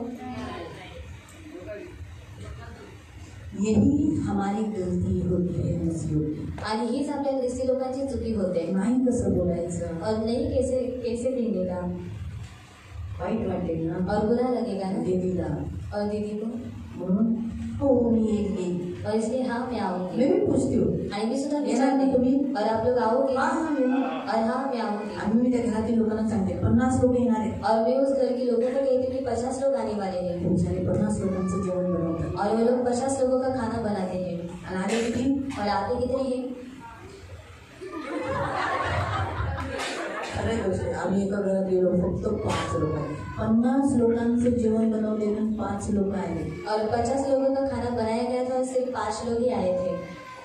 यही हमारी गलती होती है मसीहों की आणि हीच आपल्या ख्रिस्ती लोकांची चुकी होते नाही कसं बोलायचं और नहीं कैसे कैसे देंगे का वाईट वाटेल ना और बुरा लगेगा ना देवीला और दीदी को म्हणून हो मी येईल येईल और इसलिए हाँ मैं आऊंगी मैं भी पूछती हूँ आणि मी सुद्धा येणार ना विचारते तुम्ही और आप लोग आओगे हाँ हाँ येणार. और हाँ मैं आऊंगी आम्ही मी त्या घरातील लोकांना सांगते पन्नास लोक येणार आहेत और मैं उस घर के लोगों को कहती हूँ कि पचास लोग आने वाले हैं बिचारे पन्नास लोकांचं जेवण बनवतात और वो लोग पचास लोगों का खाना बनाते हैं आणि आले किती और आते कितने हैं खरं गोष्ट आहे. आम्ही एका घरात गेलो फक्त पाच लोक आहेत पन्नास लोकांचं जेवण बनवलेलं पाच लोक आहेत और पचास लोगों का खाना बनाया गया था और सिर्फ पाँच लोग ही आए थे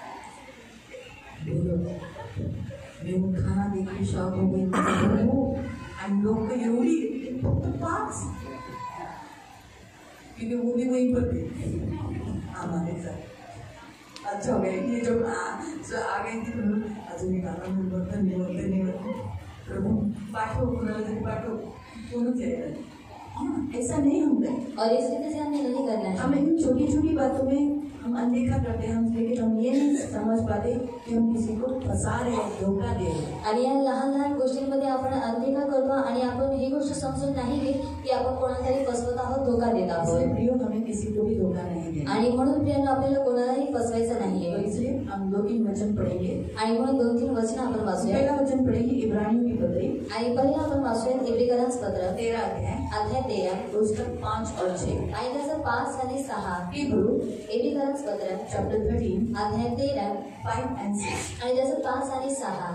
बोलो मी वो खाना देख के शॉक हो गई हो आणि लोक एवढी फक्त पाच क्योंकि वो भी वहीं पर थे हमारे साथ अच्छा हो गया ये जो आ, जो आ गई थी अजून एक आता बोलता निवडते निवडते प्रभु पाठो कुणाला तरी पाठो कोणच यायला हाँ, ऐसा नहीं होता है। और इस रीति से हमें नहीं करना है। हम इन छोटी छोटी बातों में हम अनदेखा करते हैं, हम लेकिन हम ये नहीं समझ पाते कि हम किसी को फंसा रहे हैं, धोखा दे रहे हैं। आणि या लहान लहान गोष्टींमध्ये आपण अनदेखा करतो आणि आपण ही गोष्ट समजून नाही घेत की आपण कोणाला तरी फसवत आहोत, धोका देत आहोत। इसलिए प्रियो हमें किसी को भी धोखा नहीं देना। आणि म्हणून प्रियांनो आपल्याला कोणालाही फसवायचं नाहीये। तो इसलिए हम दो तीन वचन पढ़ेंगे आणि म्हणून दोन तीन वचन आपण वाचूया। पहला वचन पढ़ेंगे इब्रानियों की पत्री आणि पहिला आपण वाचूया इब्रिकरांस पत्र तेरह अध्याय अध्याय तेरा उसका पाँच और छह आणि त्याचं पाच आणि सहा हिब्रू इब्रिकरांस पत्र चैप्टर थर्टीन अध्याय तेरा फाइव एंड सिक्स आणि त्याचं पाच आणि सहा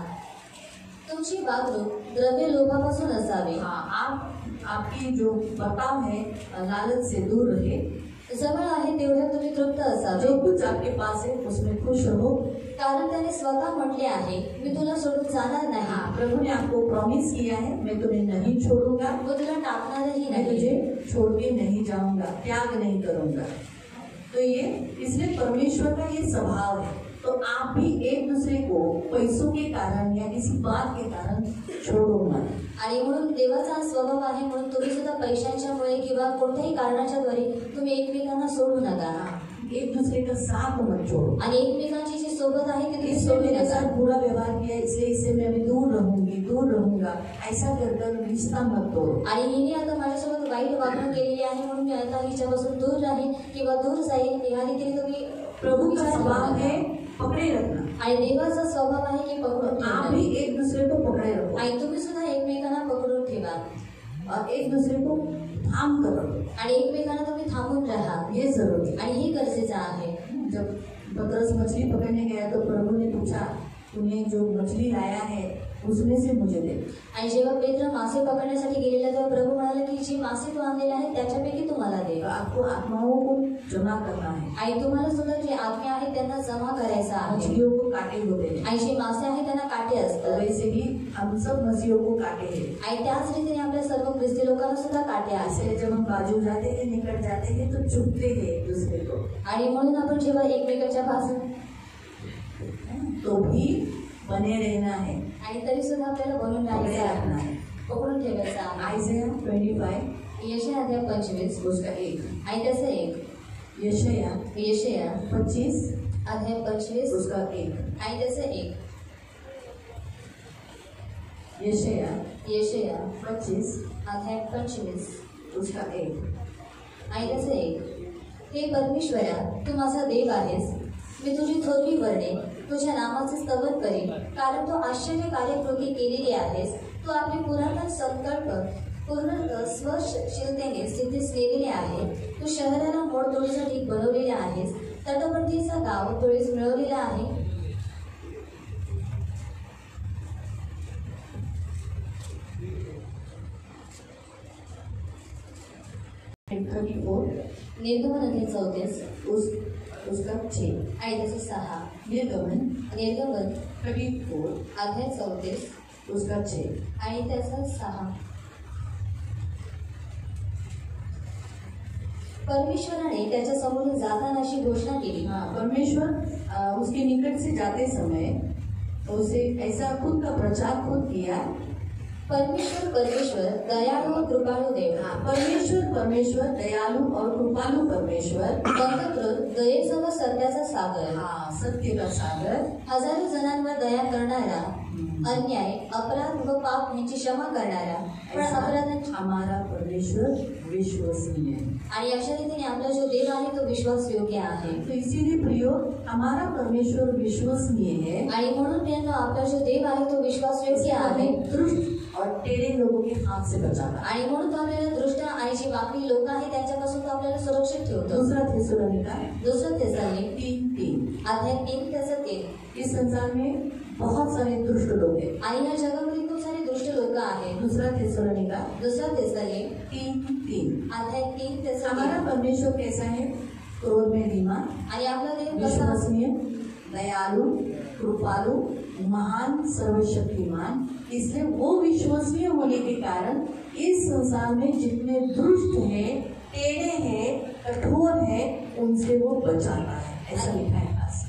तुमची वागणूक द्रव्य लोभापासून असावी। हाँ, आप आपकी जो बर्ताव है लालच से दूर रहे, जवळ आहे तेवढ्या तुम्ही तृप्त असावे, जो कुछ आपके पास है उसमें खुश रहो, कारण त्याने स्वतः म्हटले आहे मी तुला सोडून जाणार नाही। हाँ, प्रभु ने आपको प्रॉमिस किया है मैं तुम्हें नहीं छोड़ूंगा, वो तुला टाकणारही मैं नाही, तुझे छोड़ के नहीं जाऊंगा, त्याग नहीं करूंगा। तो ये इसलिए परमेश्वर का ये स्वभाव है। तो आप भी एक दूसरे को पैसों के कारण या किसी बात के कारण छोड़ो मत। आणि म्हणून देवाचा हा स्वभाव आहे, म्हणून तुम्ही सुद्धा पैशांच्यामुळे किंवा कोणत्याही कारणाच्या द्वारे तुम्ही एकमेकांना सोडू नका। एक दूसरे का साथ मत छोड़ो। आणि एकमेकांची जी सोबत आहे ती तुम्ही इसने सोडू मेरे नका। साथ बुरा व्यवहार किया इसलिए इससे मैं भी दूर रहूंगी दूर रहूंगा, ऐसा कर कर रिश्ता मत तोड़ो। आणि हिने आता माझ्यासोबत वाईट वागणूक केलेली आहे म्हणून मी आता हिच्यापासून दूर राहीन किंवा दूर जाईल, ह्या रीतीने तुम्ही प्रभु का स्वभाव है पकड़े रखना, आणि देवाचा स्वभाव आहे की पकडून आप ठेवणं। भी एक दूसरे को पकड़े रखो आणि तुम्ही सुद्धा एकमेकांना पकडून ठेवा और एक दूसरे को थाम कर रखो, आणि एकमेकांना तुम्ही थांबून राहा, ये जरूरी है। आणि हे गरजेचं आहे। जब पतरस मछली पकड़ने गया तो प्रभु ने पूछा तूने जो मछली लाया है उसमें से मुझे दे। आणि जेव्हा पेत्र मासे पकडण्यासाठी गेलेला तेव्हा प्रभु म्हणाले की जी मासे तू आणलेले आहे त्याच्यापैकी तुम्हाला दे। तो आपको आत्माओं को जमा करना है, आणि तुम्हाला सुद्धा जे आत्मा आहे त्यांना जमा करायचा आहे। मछलियों को काटे होते हैं, आणि जे मासे आहेत त्यांना काटे असतात, वैसे ही हम सब मसीहों को काटे हैं। आणि त्याच रीतीने आपल्या सर्व ख्रिस्ती लोकांना सुद्धा काटे आहेत। इसलिए जब हम बाजू जाते हैं निकट जाते हैं तो चुपते हैं एक दूसरे को, आणि म्हणून आपण जेव्हा एकमेकांच्या बाजू तो भी बने रहना है, आणि तरी सुद्धा आपल्याला बनून पकड़े राहायचं रखना आहे, है। पकडून ठेवायचं आहे। आइज़ाया पच्चीस यशया अध्याय पंचवीस उसका एक, आणि त्याचं एक, यशाया यशया पच्चीस अध्याय पंचवीस उसका एक, आणि त्याचं एक, यशाया यशया पच्चीस अध्याय पंचवीस उसका एक, आणि त्याचं एक। हे परमेश्वरा तू माझा देव आहेस, मी तुझी थोरवी वर्णे तुझ्या नामाचे स्तवन करीन, कारण तू आश्चर्यकारक कृती केलेली आहेस। तू आपले पुरातन संकल्प पूर्ण स्वशीलतेने सिद्धीस केलेले आहे। तू शहराला मोडतोडीसाठी बनवलेले आहेस, तटबंदीचा गाव तोडीस मिळवलेला आहे। थर्टी फोर निर्गमन अध्याय चौतीस उस उसका छः, आणि त्याचे सहा, निर्गमन निर्गमन थर्टी फोर अध्याय चौतीस उसका छः, आणि त्याचा सहा। परमेश्वराने त्याच्या समोर जाताना अशी घोषणा केली। हाँ, परमेश्वर आ, उसके निकट से जाते समय उसे ऐसा खुद का प्रचार खुद किया। परमेश्वर परमेश्वर दयाळू और कृपाळू देव, हाँ, परमेश्वर परमेश्वर दयालु और कृपालु परमेश्वर, पंककृत दयेचा व सत्याचा सागर, हाँ, सत्य का सागर, हजारो जणांवर दया करणारा, अन्याय अपराध व पाप यांची क्षमा करणारा, पण ऐसा अपराधांची हमारा परमेश्वर विश्वसनीय है। आणि अशा रीतीने आपला जो देव आहे तो विश्वासयोग्य आहे। तो इसीलिए प्रियो हमारा परमेश्वर विश्वसनीय है, आणि म्हणून प्रियांनो आपला जो देव आहे तो विश्वासयोग्य आहे, दुष्ट और टेढ़े लोगों के हाथ से बचाता। आणि म्हणून तो आपल्याला दृष्ट आणि जी वाकडी लोक आहेत त्यांच्यापासून तो आपल्याला सुरक्षित ठेवतो। दूसरा थिस्सलुनीका दुसरं तेसलोनिक तीन तीन, अध्याय तीन त्याचं तीन, इस संसार में बहुत सारे दुष्ट लोग हैं। आणि या जगामध्ये खूप सारे दुष्ट लोक आहेत। दूसरा थिस्सलुनीका दुसरा तेसलोनिक तीन तीन, अध्याय तीन त्याचं हमारा तीन, परमेश्वर कैसा है? क्रोध में धीमा, आणि आपला देव कसा विश्वसनीय, दयालु, कृपालु, महान, सर्वशक्तिमान। इसलिए वो विश्वसनीय होने के कारण इस संसार में जितने दुष्ट हैं, टेढ़े हैं, कठोर हैं, उनसे वो बचाता है। ऐसा लिखा है पास।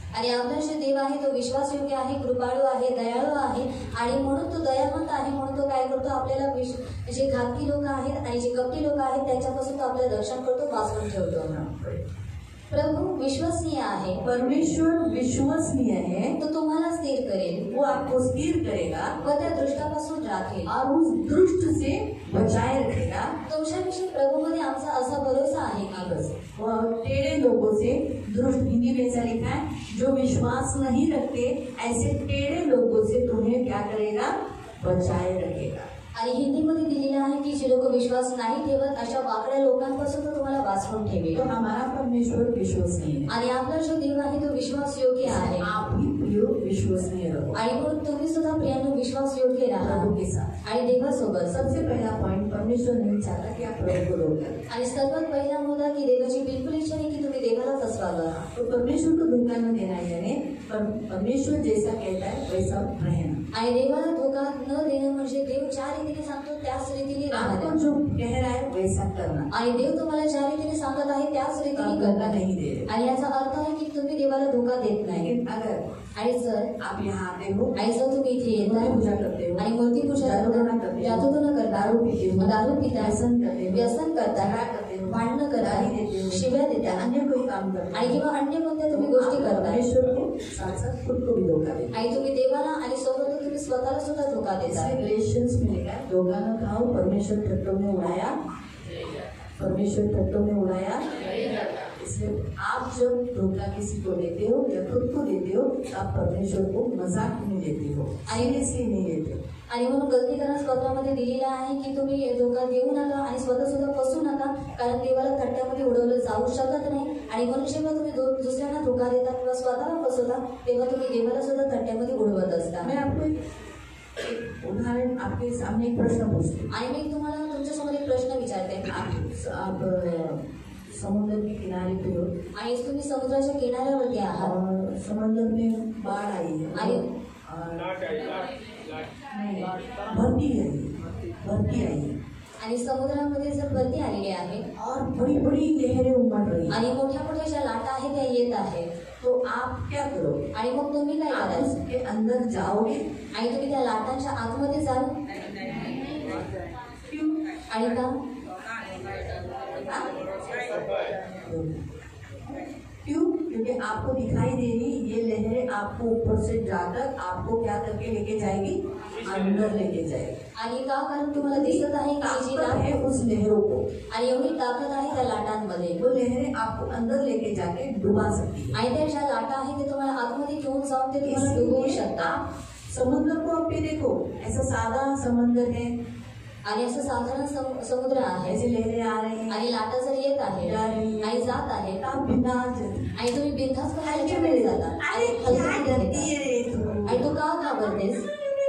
आणि आपला जो देव आहे तो विश्वासयोग्य आहे, कृपाळू आहे, दयाळू आहे आणि म्हणून तो दयावंत आहे. म्हणून तो काय करतो, आपल्याला विश जे घातकी लोक आहेत आणि जे कपटी लोक आहेत त्यांच्यापासून तो आपलं रक्षण करतो, वाचवून ठेवतो. प्रभु विश्वसनीय आहे. परमेश्वर विश्वसनीय है तो तुम्हाला स्थिर करेल, वो आपको स्थिर करेगा व त्या दृष्टापासून राखेल और उस दुष्ट से बचाए रखेगा. तुमच्याविषयी प्रभूमध्ये आमचा असा भरोसा आहे की बस वो टेढ़े लोगों से, दुष्ट, हिंदी में ऐसा लिखा है, जो विश्वास नहीं रखते ऐसे टेढ़े लोगों से तुम्हें क्या करेगा, बचाए रखेगा. आणि हिंदीमध्ये दिलेलं आहे की जे लोक विश्वास नाही ठेवत अशा वाकड्या लोकांपासून तो तुम्हाला वाचवून ठेवेल. तो हमारा परमेश्वर विश्वसनीय है आणि आपला जो देव आहे तो विश्वासयोग्य आहे. आप भी प्रियो विश्वसनीय रहो आणि म्हणून तुम्ही सुद्धा प्रियानो विश्वासयोग्य राहा प्रभु के साथ. आणि देवासोबत. सबसे पहला पॉइंट, परमेश्वर नहीं चाहता कि आप प्रभु को धोखा दें. आणि सर्वात पहिला मुद्दा की देवाची बिलकुल इच्छा नाही की तुम्ही देवाला फसवावं. तो परमेश्वर को धोखा न देना, यानी पर, परमेश्वर जैसा कहता है वैसा रहना. आणि देवाला धोका न देणं म्हणजे देव ज्या रीतीने सांगतो त्याच रीतीने आपको राहणं. जो कह रहा है वैसा करना. आणि देव तुम्हाला ज्या रीतीने सांगत आहे त्याच रीतीने आप करणं. धोखा नहीं दे रहे. आणि याचा अर्थ आहे की तुम्ही देवाला धोका देत नाही. लेकिन अगर आणि जर आप यहाँ आते हो, आणि जर तुम्ही इथे मूर्ति येता पूजा करते हो, आणि मूर्ती पूजा जादूटोना करता, करते हो, जादूटोना करता, दारू पीते हो, दारू पिता, व्यसन करते हो, व्यसन करता, झगड़ा करते हो, भांडणं गाली करता, देते हो, शिव्या देता अन्य कोई काम करते आणि हो, किंवा अन्य कोणत्या तुम्ही गोष्टी आप करता परमेश्वर को साथ साथ खुद को भी धोखा देते. आणि तुम्ही देवाला आणि सोबत तुम्ही स्वतःला सुद्धा धोका देता. इसलिए गलेशियंस में लिखा है, धोखा न खाओ, परमेश्वर ठट्टों में उड़ाया, परमेश्वर ठट्टों में उड़ाया. इसलिए आप जब धोखा किसी को देते हो या खुद को देते हो, आप परमेश्वर को मजाक में लेते हो, सीरियसली नहीं लेते हो. आणि म्हणून गलतीकरण स्तोत्रामध्ये दिलेला आहे की तुम्ही धोका देऊ नका आणि स्वतः सुद्धा फसू नका, कारण देवाला थट्ट्यामध्ये उडवलं जाऊ शकत नाही. आणि म्हणून जेव्हा तुम्ही दु- दुसऱ्यांना धोका देता किंवा स्वतःला फसवता तेव्हा तुम्ही देवाला सुद्धा थट्ट्यामध्ये उडवत असता. मैं आपको एक एक उदाहरण, आपके सामने एक प्रश्न पूछती हूँ. आणि मी तुम्हाला तुमच्यासमोर एक प्रश्न विचारते. आप आप अ, समुद्र के किनारे पे हो आणि तुम्ही समुद्राच्या किनाऱ्यावरती आहात और समुद्र में बाढ़ आई है आई. और नहीं, भरती आई भरती आई है आणि समुद्रामध्ये जर भरती आलेली आहे और बड़ी बड़ी लहरें उमड़ रही हैं. आणि मोठ्या मोठ्या ज्या लाटा आहेत त्या येत आहेत, तो आप क्या करोगे? आणि मग तुम्ही काय आप कराल? उसके अंदर जाओगे? आणि तुम्ही त्या लाटांच्या आतमध्ये जाल. क्यों? आणि का? क्यों? क्योंकि आपको दिखाई दे रही ये लहरें आपको ऊपर से जाकर आपको क्या करके लेके जाएगी, अंदर लेके जाएगी. आणि का? कारण तुम्हाला दिसत आहे की जी ताकत लाट है उस लहरों को, आणि एवढी ताकद आहे त्या लाटांमध्ये. वो लहरें आपको अंदर लेके जाके डुबा सकती है. आणि त्या ज्या लाटा आहेत ते तुम्हाला आतमध्ये घेऊन जाऊन ते तुम्हाला डुबवू इसलिए शकतात. आप समुद्र को आप भी देखो, ऐसा सादा समंदर है, आणि असं साधारण सम- समुद्र आहे ऐसी लहरें आ रही हैं, आणि लाटा जर येत आहे जा रही हैं, आणि जात आहे तो आप बिंदास जाते. आणि तुम्ही बिनधास्त हल्के त्याच्यामध्ये में जाता अरे आणि क्या हलक्यामध्ये करती घेता. है रे तू? आणि तू का घाबरतेस?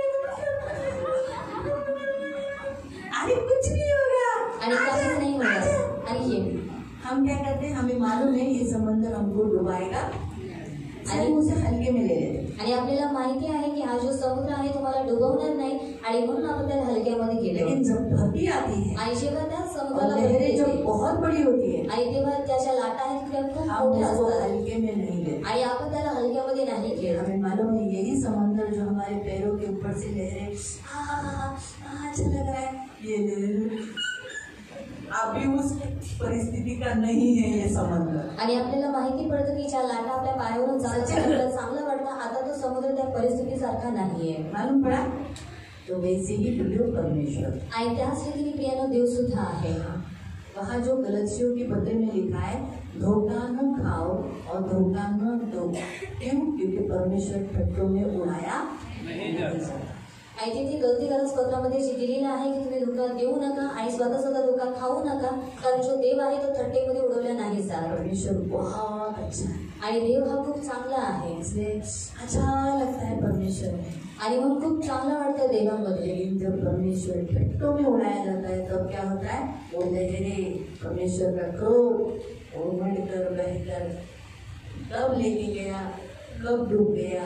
अरे कुछ नहीं होगा, आणि काहीच नाही होणार. आणि हे हम क्या करते हैं, हमें मालूम है ये समंदर हमको डुबाएगा, हम उसे हल्के में ले लेते हैं. आणि आपल्याला माहिती आहे की हा जो समुद्र आहे तुम्हाला डुबवणार नाही आणि म्हणून आपण त्या हलक्यामध्ये गेलो. लेकिन जब भरती आती है आणि जेव्हा त्या और समुद्राला लहरें भरती जब येते, बहुत बड़ी होती है, आणि तेव्हा त्याच्या लाटा आहेत त्या खूप हम मोठ्या उसको असतात हल्के में नहीं लेते. आणि आपण त्याला हलक्यामध्ये नाही घेत. हमें मालूम है यही समंदर जो हमारे पैरों के ऊपर से लहरें, हाँ हाँ हाँ हाँ अच्छा लग रहा है, ये लहरें अभी उस परिस्थिति का नहीं है ये समंदर. आणि आपल्याला माहिती पडतं की ज्या लाटा आपल्या पायावरून जातात आपल्याला चांगलं वाटतं, आता तो समुद्र त्या परिस्थितीसारखा नाहीये. मालूम पड़ा? तो वैसे ही प्रिय परमेश्वर, आणि त्याच रीतीने प्रियानो देव सुद्धा आहे. वहाँ जो गलतियों की पत्र में लिखा है, धोखा न खाओ और धोखा न दो. क्यों? क्योंकि परमेश्वर ठट्टों में उड़ाया नहीं जाता. आणि तिथे गलती करत पत्रामध्ये जे दिलेलं आहे की तुम्ही धोका देऊ नका आणि स्वतः स्वतः धोका खाऊ नका, कारण जो देव आहे तो थट्टेमध्ये उडवला नाही जात. परमेश्वर बहुत अच्छा है, आणि देव हा खूप चांगला आहे. इसलिए अच्छा लगता है परमेश्वर में. आणि मग खूप चांगलं वाटतं देवामध्ये. लेकिन जब परमेश्वर ठट्टों में उड़ाया जाता है तब क्या होता है, वो लहरें परमेश्वर का क्रोध उमड़ कर बहकर कब लेके गया, कब डूब गया,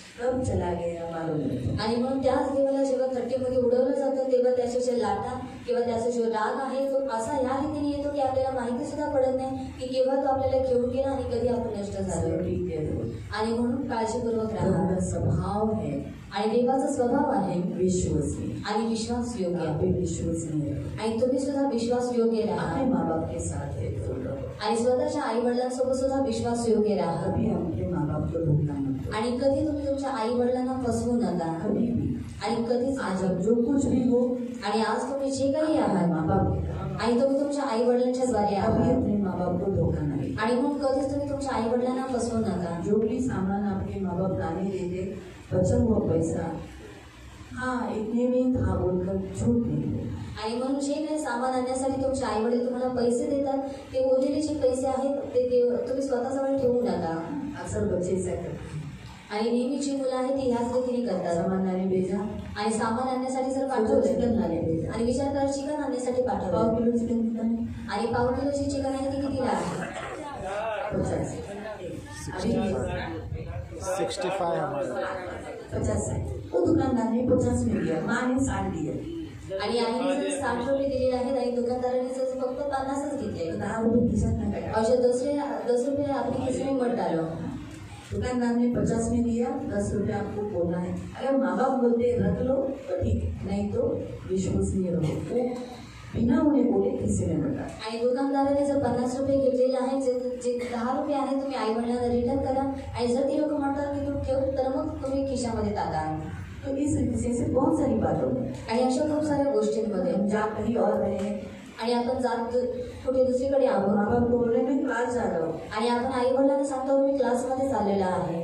कब चला गया मालूम नहीं। आणि म्हणून त्याच देवाला जेव्हा थट्टेमध्ये उडवलं जातं तेव्हा त्याचे जे लाटा किंवा त्याचा जो राग आहे तो असा या रीतीने येतो की आपल्याला माहिती सुद्धा पडत नाही की केव्हा तो आपल्याला घेऊन गेला आणि कधी आपण नष्ट झालो। आणि म्हणून काळजीपूर्वक राहा। स्वभाव है आणि देवाचा स्वभाव आहे विश्वसनीय आणि विश्वास योग्य आप भी विश्वसनीय आणि तुम्ही सुद्धा विश्वास योग्य राहा। अपने माँ बाप के साथ है तो आणि स्वतःच्या आई वडिलांसोबत सुद्धा विश्वास योग्य राहा। कभी अपने माँ बाप को धोखा मत दो आणि कधी तुम्ही तुमच्या आई वडिलांना फसवू नका कभी भी। आणि कधीच आज नाही। अब जो कुछ भी हो आणि आज तुम्ही जे काही आहात माँ बाप के काम आणि तुम्ही तुमच्या आई वडिलांच्या द्वारे कभी आहात अपने माँ बाप को धोखा नहीं। आणि म्हणून कधीच तुम्ही तुमच्या आई वडिलांना फसवू नका। जो भी सामान आपके माँ बाप लाने देते बचा हुआ पैसा हाँ इतने में था बोलकर झूठ नहीं बोलो। आणि म्हणून जे काही सामान आणण्यासाठी तुमचे आई वडील तुम्हाला पैसे देतात ते उरलेले जे पैसे आहेत ते देव तुम्ही स्वतःजवळ ठेवू नका। अक्सर बच्चे ऐसा करते हैं। आणि नेहमी जी मुलं आहेत ती ह्याच रीतीने करतात। सामान लाने भेजा आणि सामान आणण्यासाठी जर पाठवलं पाठवलं चिकन लाने भेजा आणि विचार करा चिकन आणण्यासाठी पाव पाठवलं किलो चिकन कितना आणि पाव किलोची चिकन आहे ती कितीला आहे? पचास अभी सिक्सटी फाइव हमारा पचास है वो दुकानदार ने पचास में दिया माँ ने साठ दिया आणि आईने जर साठ रुपये दिलेले आहेत आणि दुकानदाराने जर फक्त पन्नासच घेतले दहा रुपये खिचत ना गया और जो दूसरे दस रुपये आपकी किसी में मत डालो। दुकानदार ने पचास में दिया दस रुपये आपको बोलना है। अगर माँ बाप बोलते रख लो तो ठीक नहीं तो विश्वसनीय रहो वो बिना उन्हें बोले किसी ने बता। आणि दुकानदाराने जर पन्नास रुपये घेतलेले आहेत जे जे दहा रुपये आहेत तुम्ही आई वडिलांना रिटर्न करा आणि जर ती लोक म्हणतात की तू ठेव तर मग तुम्ही खिशामध्ये टाका। तो इस रीति से बहुत सारी बातों में आणि अशा खूप साऱ्या गोष्टींमध्ये हम जा कहीं और रहे हैं आणि आपण जात कुठे दुसरीकडे माँ आहोत बाप बोल रहे मैं क्लास जा रहा हूँ आणि आपण आई वडिलांना सांगतो मी क्लासमध्ये चाललेला आहे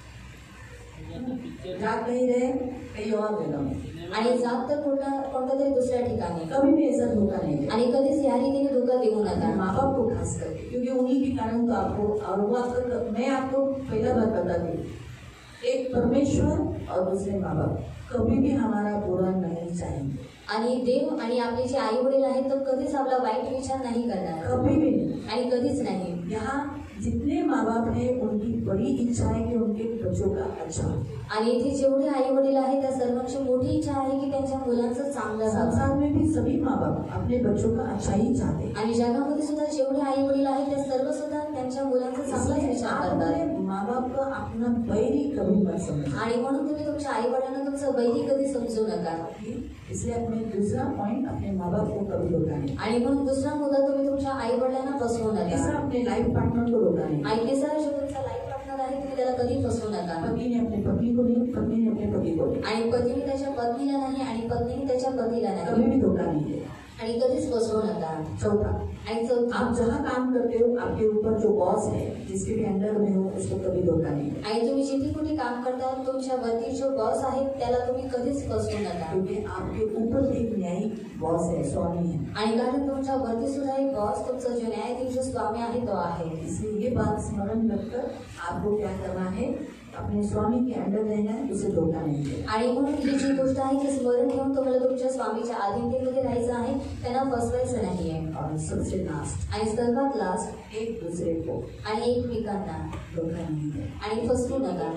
जा कहीं रहे कहीं और गया हूँ आणि जात तर कोणत्या कोणत्या तरी दुसऱ्या ठिकाणी कभी भी ऐसा धोखा नहीं दे आणि कधीच या रीतीने धोका देऊ नका। माँ बाप को खास करके क्योंकि उन्हीं के कारण तो आपको और वो आपको मैं आपको पहला बात बता दूँ एक परमेश्वर और दूसरे माँ बाप कभी भी हमारा बुरा नहीं चाहेंगे आणि देव आणि आपले जे आई वडील आहेत तर कधीच आपला वाईट विचार नाही करणार कभी भी नहीं। आणि कधीच नाही। यहाँ जितने माँ बाप हैं उनकी बड़ी इच्छा है कि उनके बच्चों का अच्छा हो। आणि इथे जेवढे आई वडील आहेत त्या सर्वांची मोठी इच्छा आहे की त्यांच्या मुलांचं चांगलं व्हावं। संसार में भी सभी माँ बाप अपने बच्चों का अच्छा ही चाहते हैं। आणि जगामध्ये सुद्धा जेवढे आई वडील आहेत ते सर्व सुद्धा त्यांच्या मुलांचा चांगलाच विचार आप करतात। अपने माँ बाप को अपना बैरी कभी मत समझो। आणि म्हणून तुम्ही तुमच्या आई वडिलांना तुमचं वैरी कधी समजू नका। इसलिए अपने दूसरा पॉइंट अपने माँ बाप को कभी धोखा नहीं। आणि म्हणून दुसरा मुद्दा तुम्ही तुमच्या आई वडिलांना फसवू तीसरा नका। अपने लाइफ पार्टनर को धोखा नहीं। आणि तिसरा जो तुमचा लाईफ पार्टनर आहे तुम्ही त्याला कधी फसवू नका। पति ने अपने पत्नी को नहीं पत्नी ने अपने पति को नहीं आणि पतीने त्याच्या पत्नीला नाही आणि पत्नीने त्याच्या पतीला कभी नाही भी धोखा नहीं दे। आणि कधीच फसवू नका। चौथा आणि चौथा आप जहाँ काम करते हो आपके ऊपर जो बॉस है जिसके भी अंडर में हो उसको कभी धोखा नहीं दे आणि तुम्ही जिथे कुठे काम करता तुमच्या वरती जो बॉस आहे त्याला तुम्ही कधीच फसवू नका। क्योंकि आपके ऊपर एक न्यायिक बॉस है स्वामी है। आणि कारण तुमच्या वरती सुद्धा एक बॉस तुमचा जो न्यायाधीश जो स्वामी आहे तो आहे। इसलिए ये बात स्मरण रखकर आपको क्या करना है अपने स्वामी के अंडर रहना है उसे धोखा नहीं देना। आणि म्हणून ही जी गोष्ट आहे ती स्मरण ठेवून तुम्हाला तुमच्या स्वामीच्या अधीनतेमध्ये राहायचं आहे त्यांना फसवायचं नाहीये। और सबसे लास्ट आणि सर्वात लास्ट एक दूसरे को आणि एकमेकांना धोखा नहीं देना। आणि फसवू नका।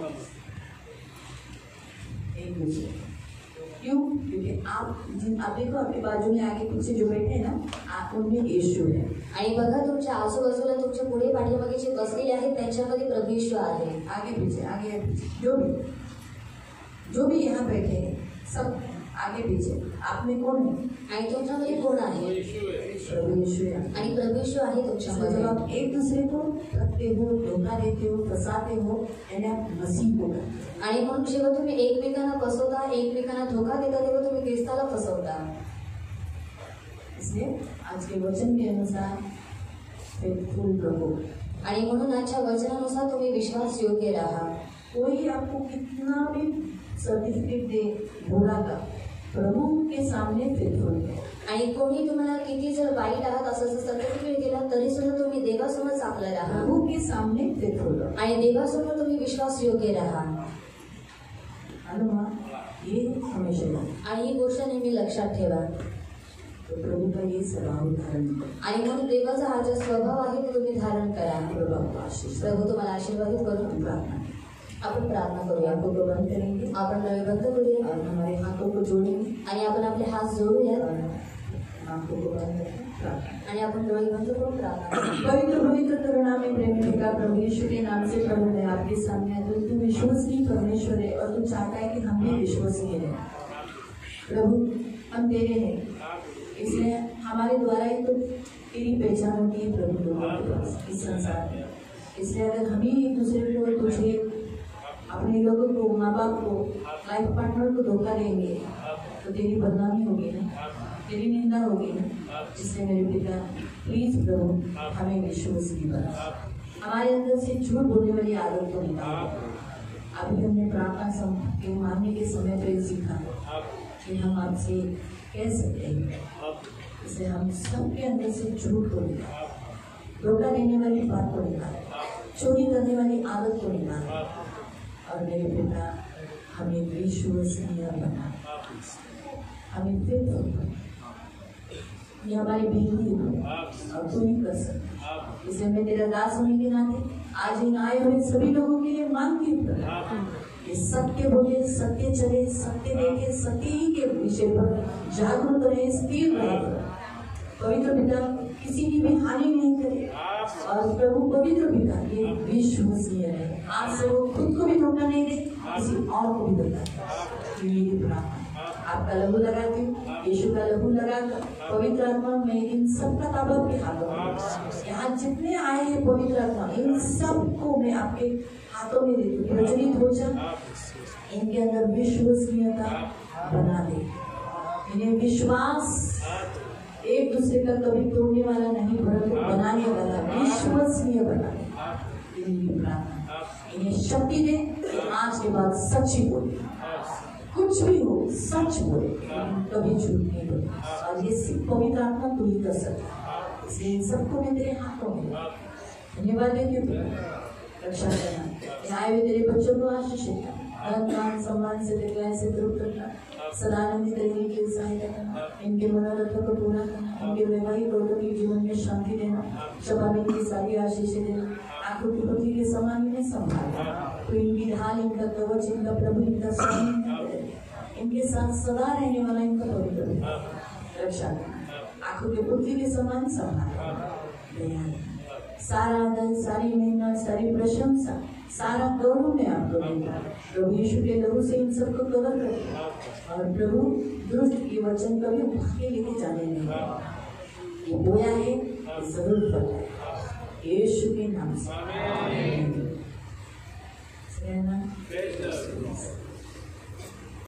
एक दूसरे को क्यों क्योंकि आप जिन आप देखो आपके बाजू में आगे पीछे जो बैठे हैं ना आप उनमें यीशु है। आणि बघा तुमच्या आजूबाजूला तुमच्या पुढे पाठीमागे जे बसलेले आहेत त्यांच्यामध्ये प्रभू येशू आहे। आगे पीछे आगे पीछे जो भी जो भी यहाँ बैठे हैं सब आगे पीछे आप में कौन है? आणि तुमच्यामध्ये कोण आहे? प्रभु यीशु है। आणि प्रभू येशू आहे इसलिए तुमच्यामध्ये। जब आप एक दूसरे को ठगते हो धोखा देते हो फंसाते हो यानी आप मसीह को करते हो। आणि म्हणून जेव्हा तुम्ही एकमेकांना फसवता एकमेकांना धोका देता तेव्हा तुम्ही ख्रिस्ताला फसवता। इसलिए आज के वचन के अनुसार फेथफुल रहो। आणि म्हणून आजच्या वचनानुसार तुम्ही विश्वास योग्य राहा। कोई आपको कितना भी सर्टिफिकेट दे बुरा का प्रभु के सामने फेथफुल रहो। आणि कोणी तुम्हाला किती जर वाईट आहात असं जर सर्टिफिकेट दिला तरी सुद्धा तुम्ही देवासमोर चांगलं राहा प्रभु के सामने फेथफुल रहो आणि देवासमोर तुम्ही विश्वास योग्य राहा। अनुमान ये हमेशा याद। आणि ही गोष्ट नेहमी लक्षात ठेवा। तो प्रभु का ये स्वभाव धारण करो। आणि म्हणून देवाचा हा जो स्वभाव आहे तो तुम्ही धारण करा। प्रभु आपको आशीष प्रभु तुम्हाला आशीर्वादित करून प्रार्थना आपण प्रार्थना करूया. आंखों को बंद करेंगे आपण डोळे बंद करूया और हमारे हाथों को जोड़ेंगे आणि आपण आपले हात जोडूया और आंखों को बंद करके प्रार्थना. आणि आपण डोळे बंद करून प्रार्थना करूया. पवित्र पवित्र करुणा में प्रेमी पिता प्रभु यीशु के नाम से प्रभु मैं आपके सामने आता हूं. तू विश्वसनीय परमेश्वर है और तू चाहता है कि हम भी विश्वसनीय रहें. प्रभु हम तेरे हैं, इसलिए हमारे द्वारा ही तो तेरी पहचान होती है प्रभु लोगों के पास इस संसार में. इसलिए अगर हम ही एक दूसरे को तुझे अपने लोगों को माँ बाप को लाइफ पार्टनर को धोखा देंगे तो तेरी बदनामी होगी ना, तेरी निंदा होगी ना. इसलिए मेरे पिता प्लीज प्रभु हमें विश्वसनीय बना. हमारे अंदर से झूठ बोलने वाली आदत को निकालो. अभी हमने प्रार्थना सम के मानने के समय पर सीखा कि हम आपसे कह सकते हैं. इसलिए हम सबके अंदर से झूठ को निकालो, धोखा देने वाली बात को निकालो, चोरी करने वाली आदत को निकालो. और मेरे पिता हमें विश्वसनीय बना, हमें फेथफुल. ये हमारी बेटी है और तू ही कर सकता. इसलिए मैं तेरा दास होने के नाते आज इन आए हुए सभी लोगों के लिए मांगती हूँ कि सत्य बोले, सत्य चले, सत्य देखे, सत्य ही के विषय पर जागरूक रहे, स्थिर रहे. पवित्र पिता किसी की भी हानि नहीं करे और प्रभु पवित्र पिता ये विश्वसनीय रहे. आज से वो खुद को भी धोखा नहीं दे, किसी और को भी धोखा दे. मेरी प्रार्थना आपका लहू लगाती हूँ, यीशु का लहू लगाकर पवित्र आत्मा में इन सब का ताबा के हाथों में. यहाँ जितने आए हैं पवित्र आत्मा इन सबको मैं आपके हाथों में देती हूँ. प्रज्वलित हो जा, इनके अंदर विश्वसनीयता बना दे. इन्हें विश्वास एक दूसरे का कभी तोड़ने वाला नहीं परंतु बनाने वाला विश्वसनीय बना दे. मेरी प्रार्थना इन्हें शक्ति दे कि आज के बाद सच्ची बोले, कुछ भी हो सच बोले, कभी झूठ नहीं बोले. और ये सिर्फ पवित्र आत्मा तू ही कर सकता. इसलिए इन सबको मैं तेरे हाथों में धन्यवाद देती हूँ. रक्षा करना, आए हुए तेरे बच्चों को आशीष देना, मान सम्मान से दीर्घायु से तृप्त रखना, सदानंदी तरीके की सहायता करना, इनके मनोरथों को पूरा करना, इनके वैवाहिक और के जीवन में शांति देना, शबानी की सारी आशीषें देना, आंखों की पति के समान इन्हें संभालना. तो इनकी ढाल, इनका कवच, इनका प्रभु, इनका स्वामी, इनके साथ सदा रहने वाला इनका पवित्र रक्षा करना, आंखों के पुत्री के समान संभालना. सारा आदर, सारी महिमा, सारी प्रशंसा, सारा गौरव में आपको देता. प्रभु यीशु के लहू से इन सबको कवर करते और प्रभु दुष्ट के वचन कभी उठा के लेके जाने नहीं. ये बोया है, जरूर फल है. यीशु के नाम से